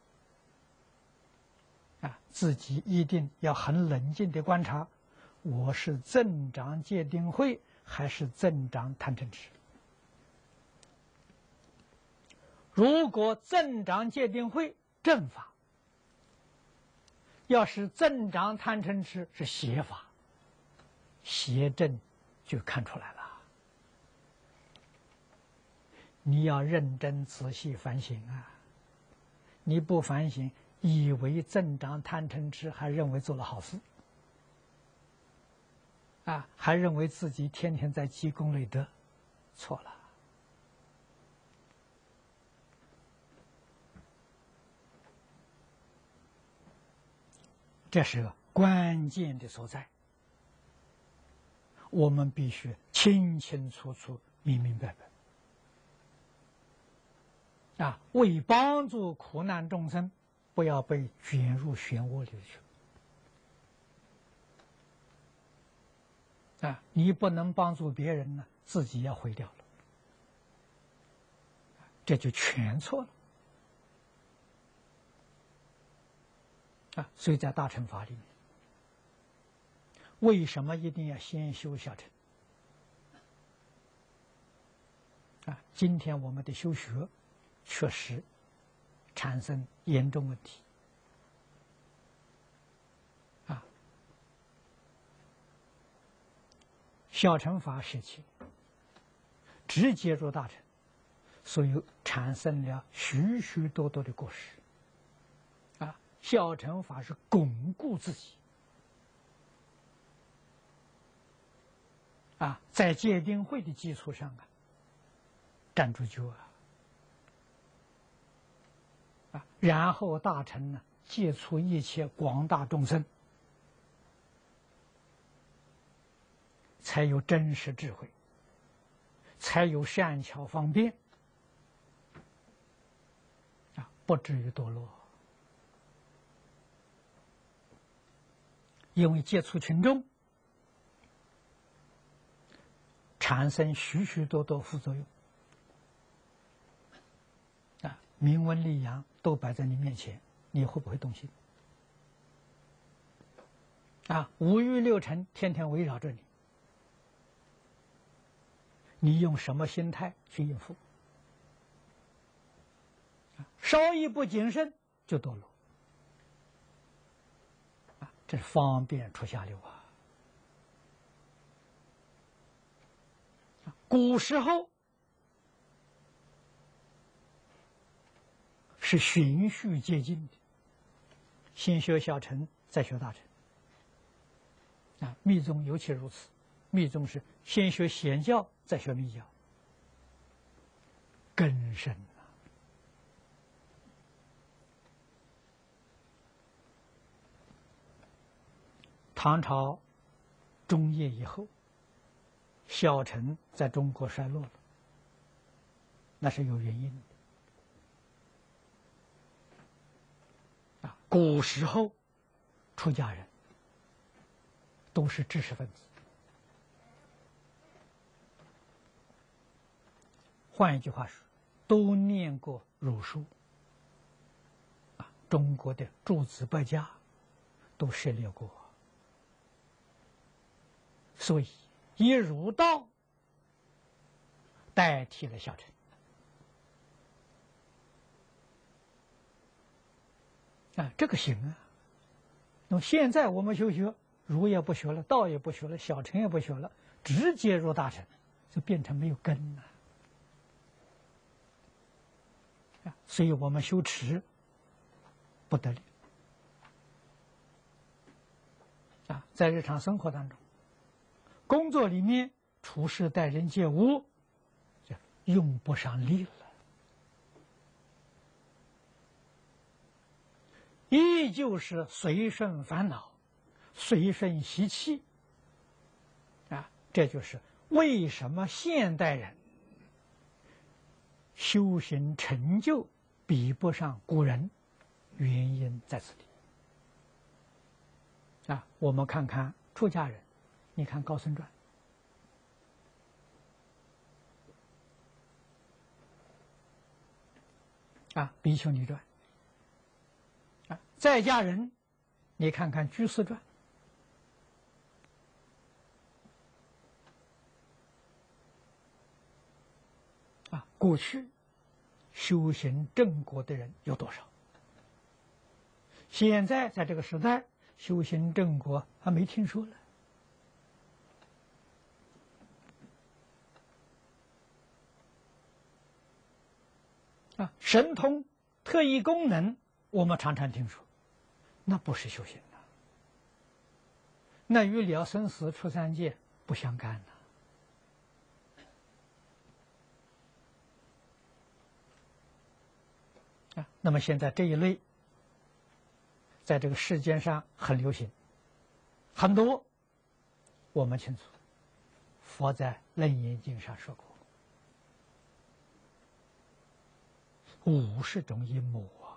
啊，自己一定要很冷静的观察，我是增长戒定慧，还是增长贪嗔痴？如果增长戒定慧正法，要是增长贪嗔痴是邪法，邪正就看出来了。你要认真仔细反省啊！你不反省，以为增长贪嗔痴，还认为做了好事，啊，还认为自己天天在积功累德，错了。这是个关键的所在，我们必须清清楚楚、明明白白。啊，为帮助苦难众生，不要被卷入漩涡里去。啊，你不能帮助别人呢，自己要毁掉了，这就全错了。啊，所以在大乘法里面，为什么一定要先修小乘？啊，今天我们的修学确实产生严重问题。啊，小乘法时期直接入大乘，所以产生了许许多多的过失。小乘法是巩固自己，啊，在戒定慧的基础上啊，站住脚啊，啊，然后大乘呢，接触一切广大众生，才有真实智慧，才有善巧方便，啊，不至于堕落。因为接触群众，产生许许多多副作用，啊，名闻利养都摆在你面前，你会不会动心？啊，五欲六尘天天围绕着你，你用什么心态去应付？稍一不谨慎就堕落。 这是方便出下流啊！古时候是循序渐进的，先学小乘，再学大乘。啊，密宗尤其如此，密宗是先学显教，再学密教，根深啊。唐朝中叶以后，小乘在中国衰落了，那是有原因的。啊，古时候出家人都是知识分子，换一句话说，都念过儒书。啊，中国的诸子百家都涉猎过，所以以儒道代替了小乘。啊，这个行啊。那么现在我们修学，儒也不学了，道也不学了，小乘也不学了，直接入大乘，就变成没有根了。啊，所以我们修持不得力。啊，在日常生活当中，工作里面处事待人接物，就用不上力了。依旧是随顺烦恼，随顺习气。啊，这就是为什么现代人修行成就比不上古人，原因在此地。啊，我们看看出家人，你看《高僧传》，啊，《比丘尼传》。啊，在家人，你看看《居士传》。啊，过去修行正果的人有多少？现在在这个时代，修行正果还没听说了。啊，神通、特异功能。我们常常听说，那不是修行的，那与了生死出三界不相干的。啊，那么现在这一类，在这个世间上很流行，很多，我们清楚，佛在《楞严经》上说过，五十种阴谋啊。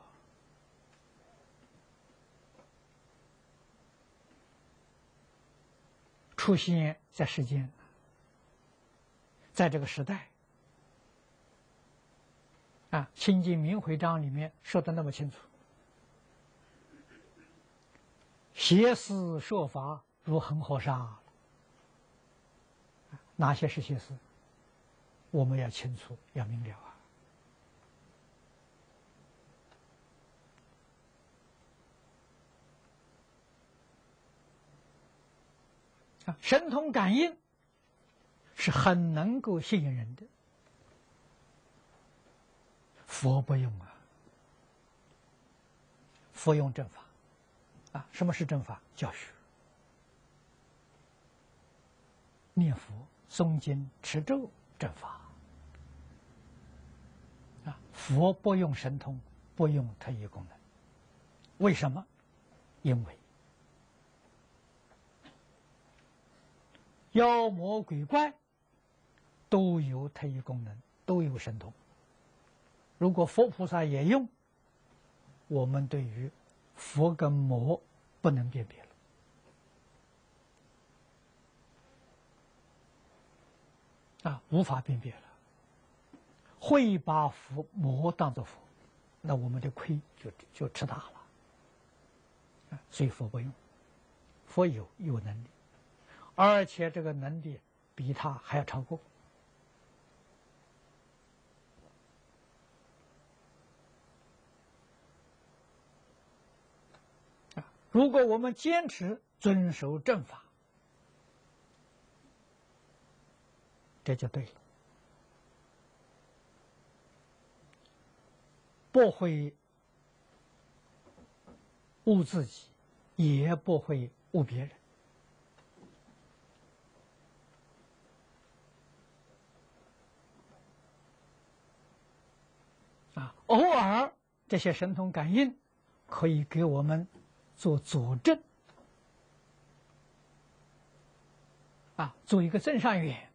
出现在世间，在这个时代，啊，《清净明慧章》里面说的那么清楚：邪思说法如恒河沙。哪些是邪思？我们要清楚，要明了啊！神通感应是很能够吸引人的，佛不用啊，佛用正法啊。什么是正法？教学、念佛、诵经、持咒，正法啊。佛不用神通，不用特异功能，为什么？因为妖魔鬼怪都有特异功能，都有神通。如果佛菩萨也用，我们对于佛跟魔不能辨别了。啊，无法辨别了。会把佛魔当作佛，那我们的亏就就吃大了。啊，所以佛不用，佛有有能力。而且这个能力比他还要超过。啊， 如果我们坚持遵守正法，这就对了，不会误自己，也不会误别人。啊，偶尔这些神通感应可以给我们做佐证，啊，做一个正善缘，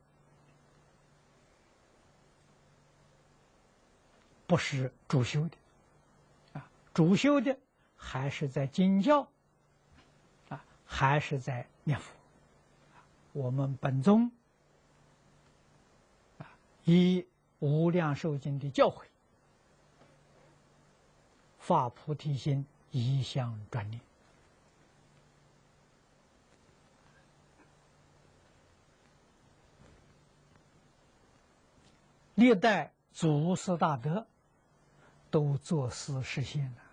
不是主修的，啊，主修的还是在经教，啊，还是在念佛。我们本宗啊，以无量寿经的教诲，发菩提心，一向专念。历代祖师大德都作思实现了，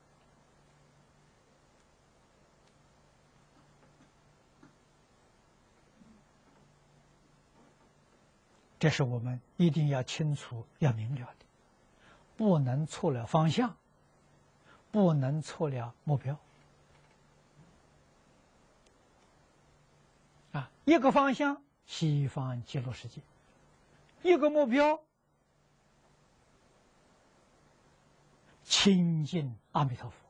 这是我们一定要清楚、要明了的，不能错了方向，不能错了目标。啊，一个方向西方极乐世界，一个目标亲近阿弥陀佛。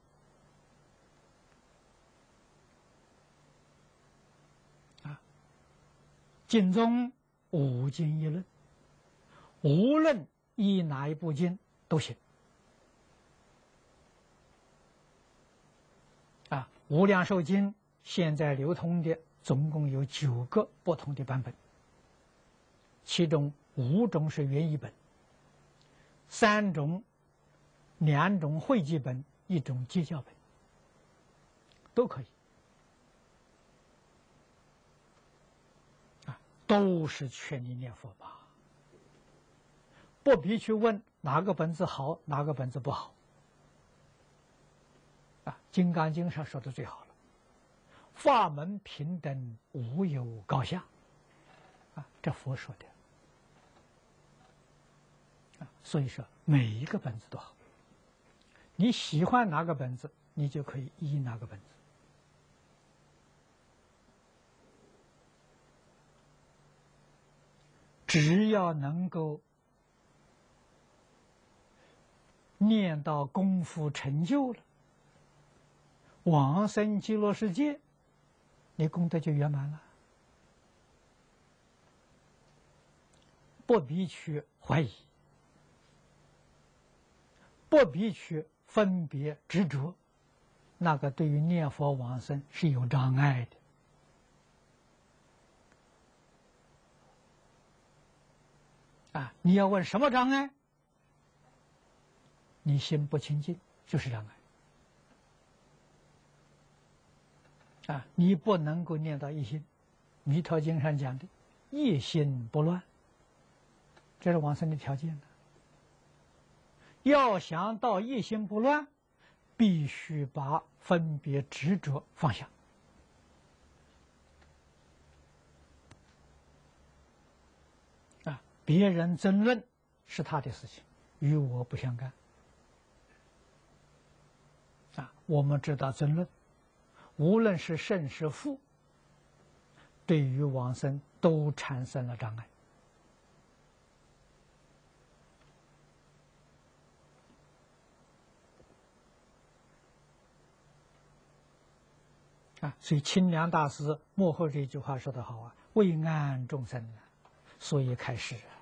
啊，经中五经一论，无论依哪一部经都行。啊，无量寿经现在流通的总共有九个不同的版本，其中五种是原译本，三种、两种汇集本，一种接教本，都可以。啊，都是劝你念佛吧，不必去问哪个本子好，哪个本子不好。啊，《金刚经》上说的最好了，法门平等，无有高下。啊，这佛说的。啊，所以说每一个本子都好，你喜欢哪个本子，你就可以依哪个本子。只要能够念到功夫成就了，往生极乐世界，你功德就圆满了，不必去怀疑，不必去分别执着，那个对于念佛往生是有障碍的。啊，你要问什么障碍？你心不清净就是障碍。啊，你不能够念到一心，《弥陀经》上讲的“一心不乱”，这是往生的条件呢。要想到一心不乱，必须把分别执着放下。啊，别人争论是他的事情，与我不相干。啊，我们知道争论，无论是胜是负，对于往生都产生了障碍。啊，所以清凉大师幕后这句话说得好啊：“为安众生啊，所以开示啊。”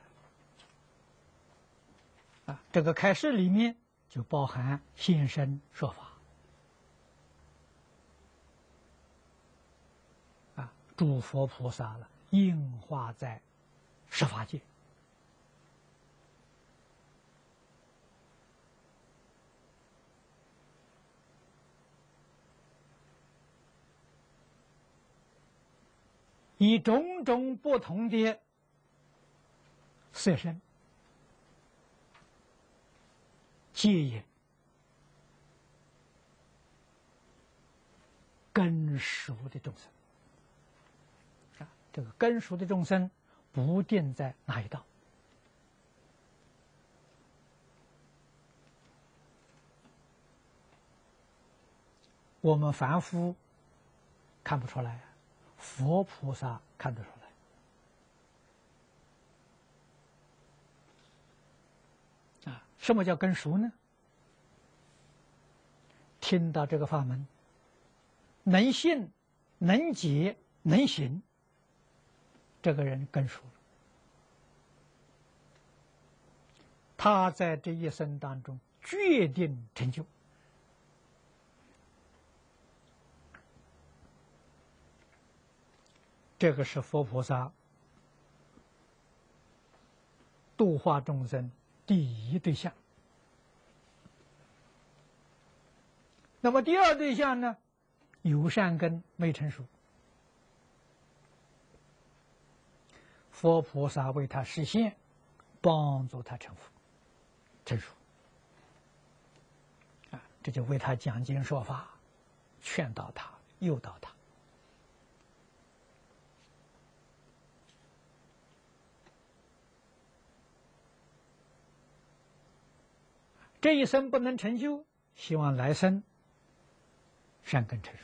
啊，这个开示里面就包含现身说法。啊，诸佛菩萨了，应化在十法界。以种种不同的色身、戒引， 根熟的众生。啊，这个根熟的众生不定在哪一道。我们凡夫看不出来，佛菩萨看得出来。啊，什么叫根熟呢？听到这个法门，能信、能解、能行，这个人根熟了。他在这一生当中决定成就。这个是佛菩萨度化众生第一对象。那么第二对象呢？有善根没成熟，佛菩萨为他实现，帮助他成佛、成熟。啊，这就为他讲经说法，劝导他、诱导他。这一生不能成就，希望来生善根成熟。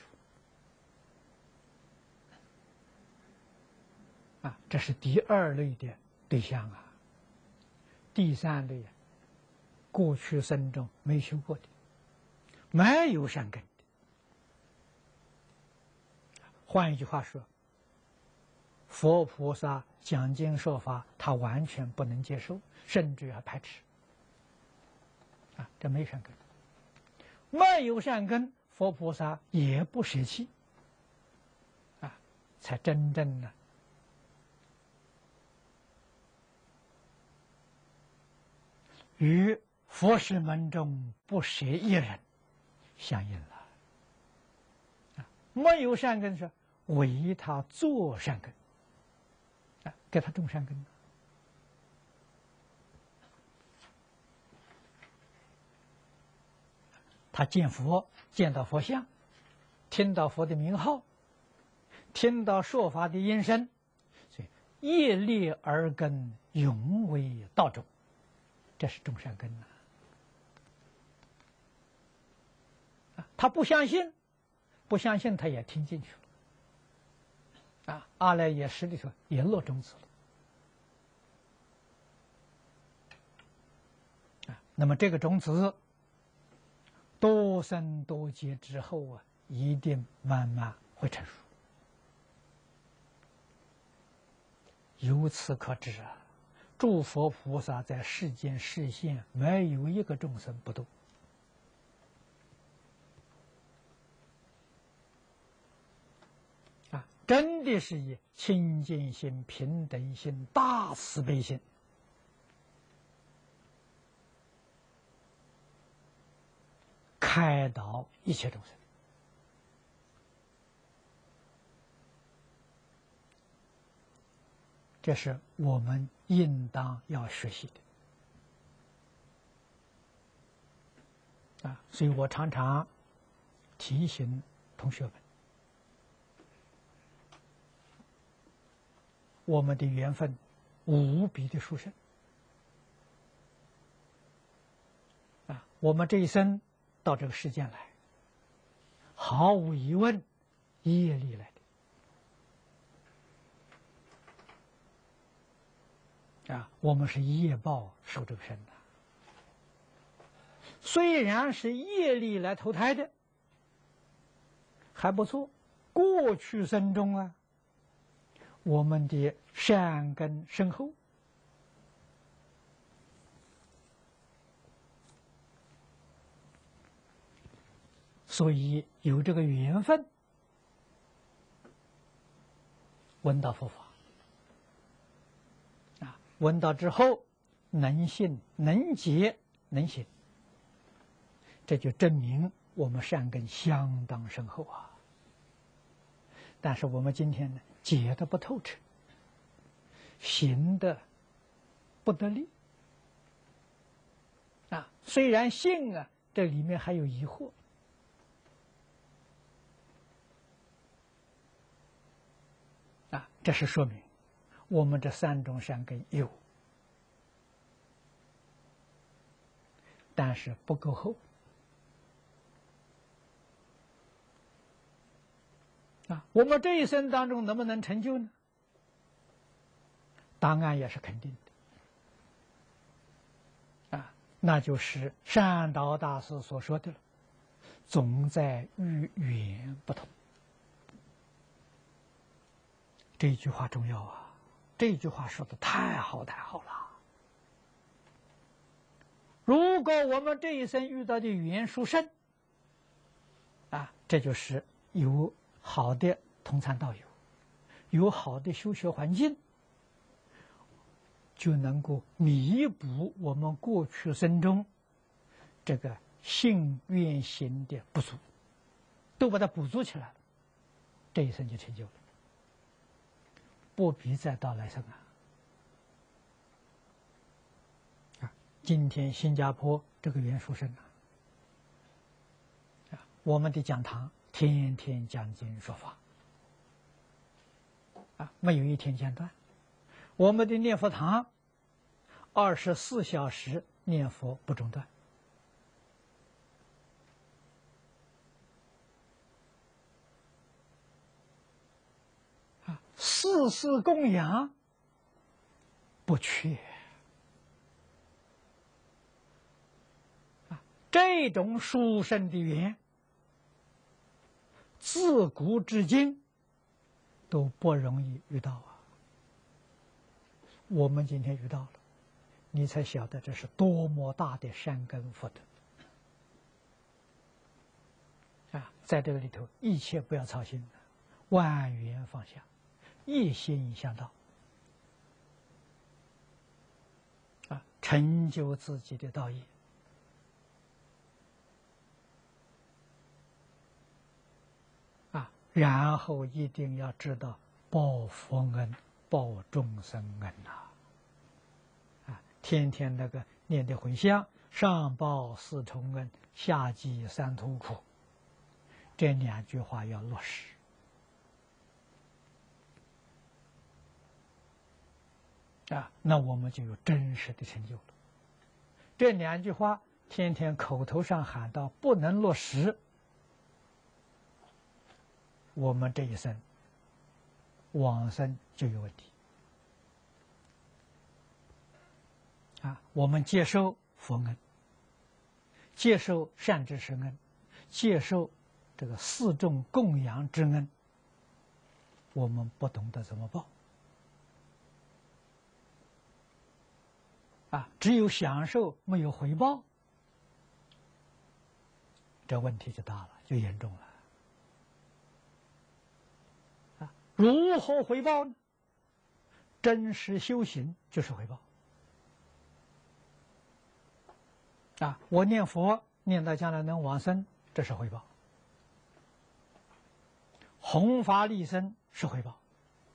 啊，这是第二类的对象啊。第三类，过去生中没修过的，没有善根的。换一句话说，佛菩萨讲经说法，他完全不能接受，甚至还排斥。啊，这没善根，没有善根，佛菩萨也不舍弃，啊，才真正的与佛事门中不舍一人相应了。啊，没有善根是为他做善根，啊，给他种善根。他见佛，见到佛像，听到佛的名号，听到说法的音声，所以业力而根，永为道种，这是种善根呐。啊，他不相信，不相信他也听进去了。啊，阿赖耶识里头也落种子了。啊，那么这个种子多生多劫之后啊，一定慢慢会成熟。由此可知啊，诸佛菩萨在世间示现，没有一个众生不度。啊，真的是以清净心、平等心、大慈悲心开导一切众生。这是我们应当要学习的啊！所以我常常提醒同学们，我们的缘分无比的殊胜啊！我们这一生到这个世间来，毫无疑问，业力来的啊！我们是业报受这个身的，虽然是业力来投胎的，还不错。过去生中啊，我们的善根深厚，所以有这个缘分闻到佛法啊，闻到之后能信能解能行，这就证明我们善根相当深厚啊。但是我们今天呢，解的不透彻，行的不得力啊。虽然信啊，这里面还有疑惑。 这是说明我们这三种善根有，但是不够厚啊。我们这一生当中能不能成就呢？答案也是肯定的啊，那就是善导大师所说的了，总在于缘不同。这一句话重要啊！这句话说的太好太好了。如果我们这一生遇到的缘殊胜，啊，这就是有好的同参道友，有好的修学环境，就能够弥补我们过去生中这个信愿行的不足，都把它补足起来了，这一生就成就了。不必再到来生啊！啊，今天新加坡这个袁殊胜啊，啊，我们的讲堂天天讲经说法，啊，没有一天间断。我们的念佛堂二十四小时念佛不中断。事事供养不缺啊！这种殊胜的缘，自古至今都不容易遇到啊。我们今天遇到了，你才晓得这是多么大的善根福德啊！在这个里头，一切不要操心，万缘放下。一心向道啊，成就自己的道业啊，然后一定要知道报佛恩、报众生恩呐！啊，天天那个念的回向，上报四重恩，下济三途苦，这两句话要落实。啊，那我们就有真实的成就了。这两句话天天口头上喊到，不能落实，我们这一生往生就有问题。啊，我们接受佛恩，接受善知识恩，接受这个四众供养之恩，我们不懂得怎么报。啊，只有享受没有回报，这问题就大了，就严重了。啊，如何回报呢？真实修行就是回报。啊，我念佛念到将来能往生，这是回报；弘法利生是回报。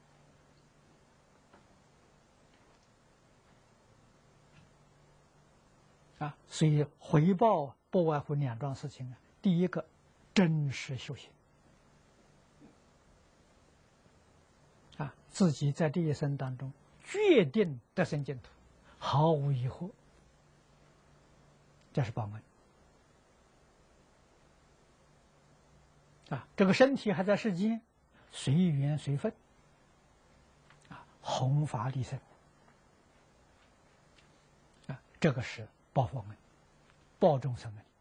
啊，所以回报不外乎两桩事情啊。第一个，真实修行，啊，自己在这一生当中决定得生净土，毫无疑惑，这是报恩。啊，这个身体还在世间，随缘随分，啊，弘法利生，啊，这个是报佛恩，报众生恩，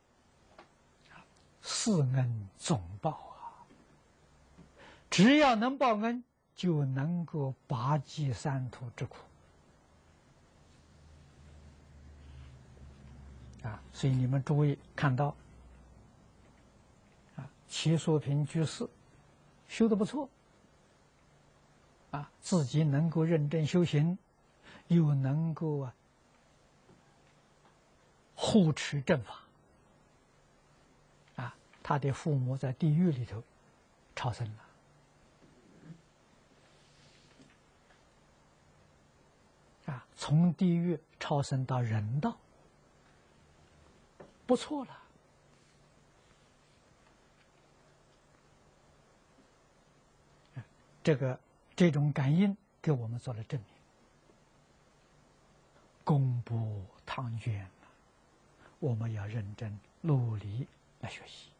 四恩总报啊！只要能报恩，就能够拔济三途之苦啊！所以你们诸位看到啊，齐素平居士修得不错啊，自己能够认真修行，又能够啊护持正法啊，他的父母在地狱里头超生了啊，从地狱超生到人道，不错了。这个这种感应给我们做了证明。公布唐卷，我们要认真努力来学习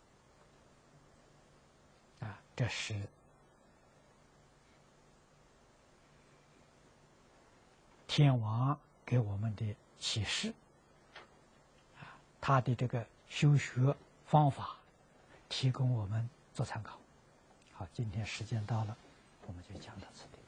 啊！这是天王给我们的启示啊，他的这个修学方法提供我们做参考。好，今天时间到了，我们就讲到此地。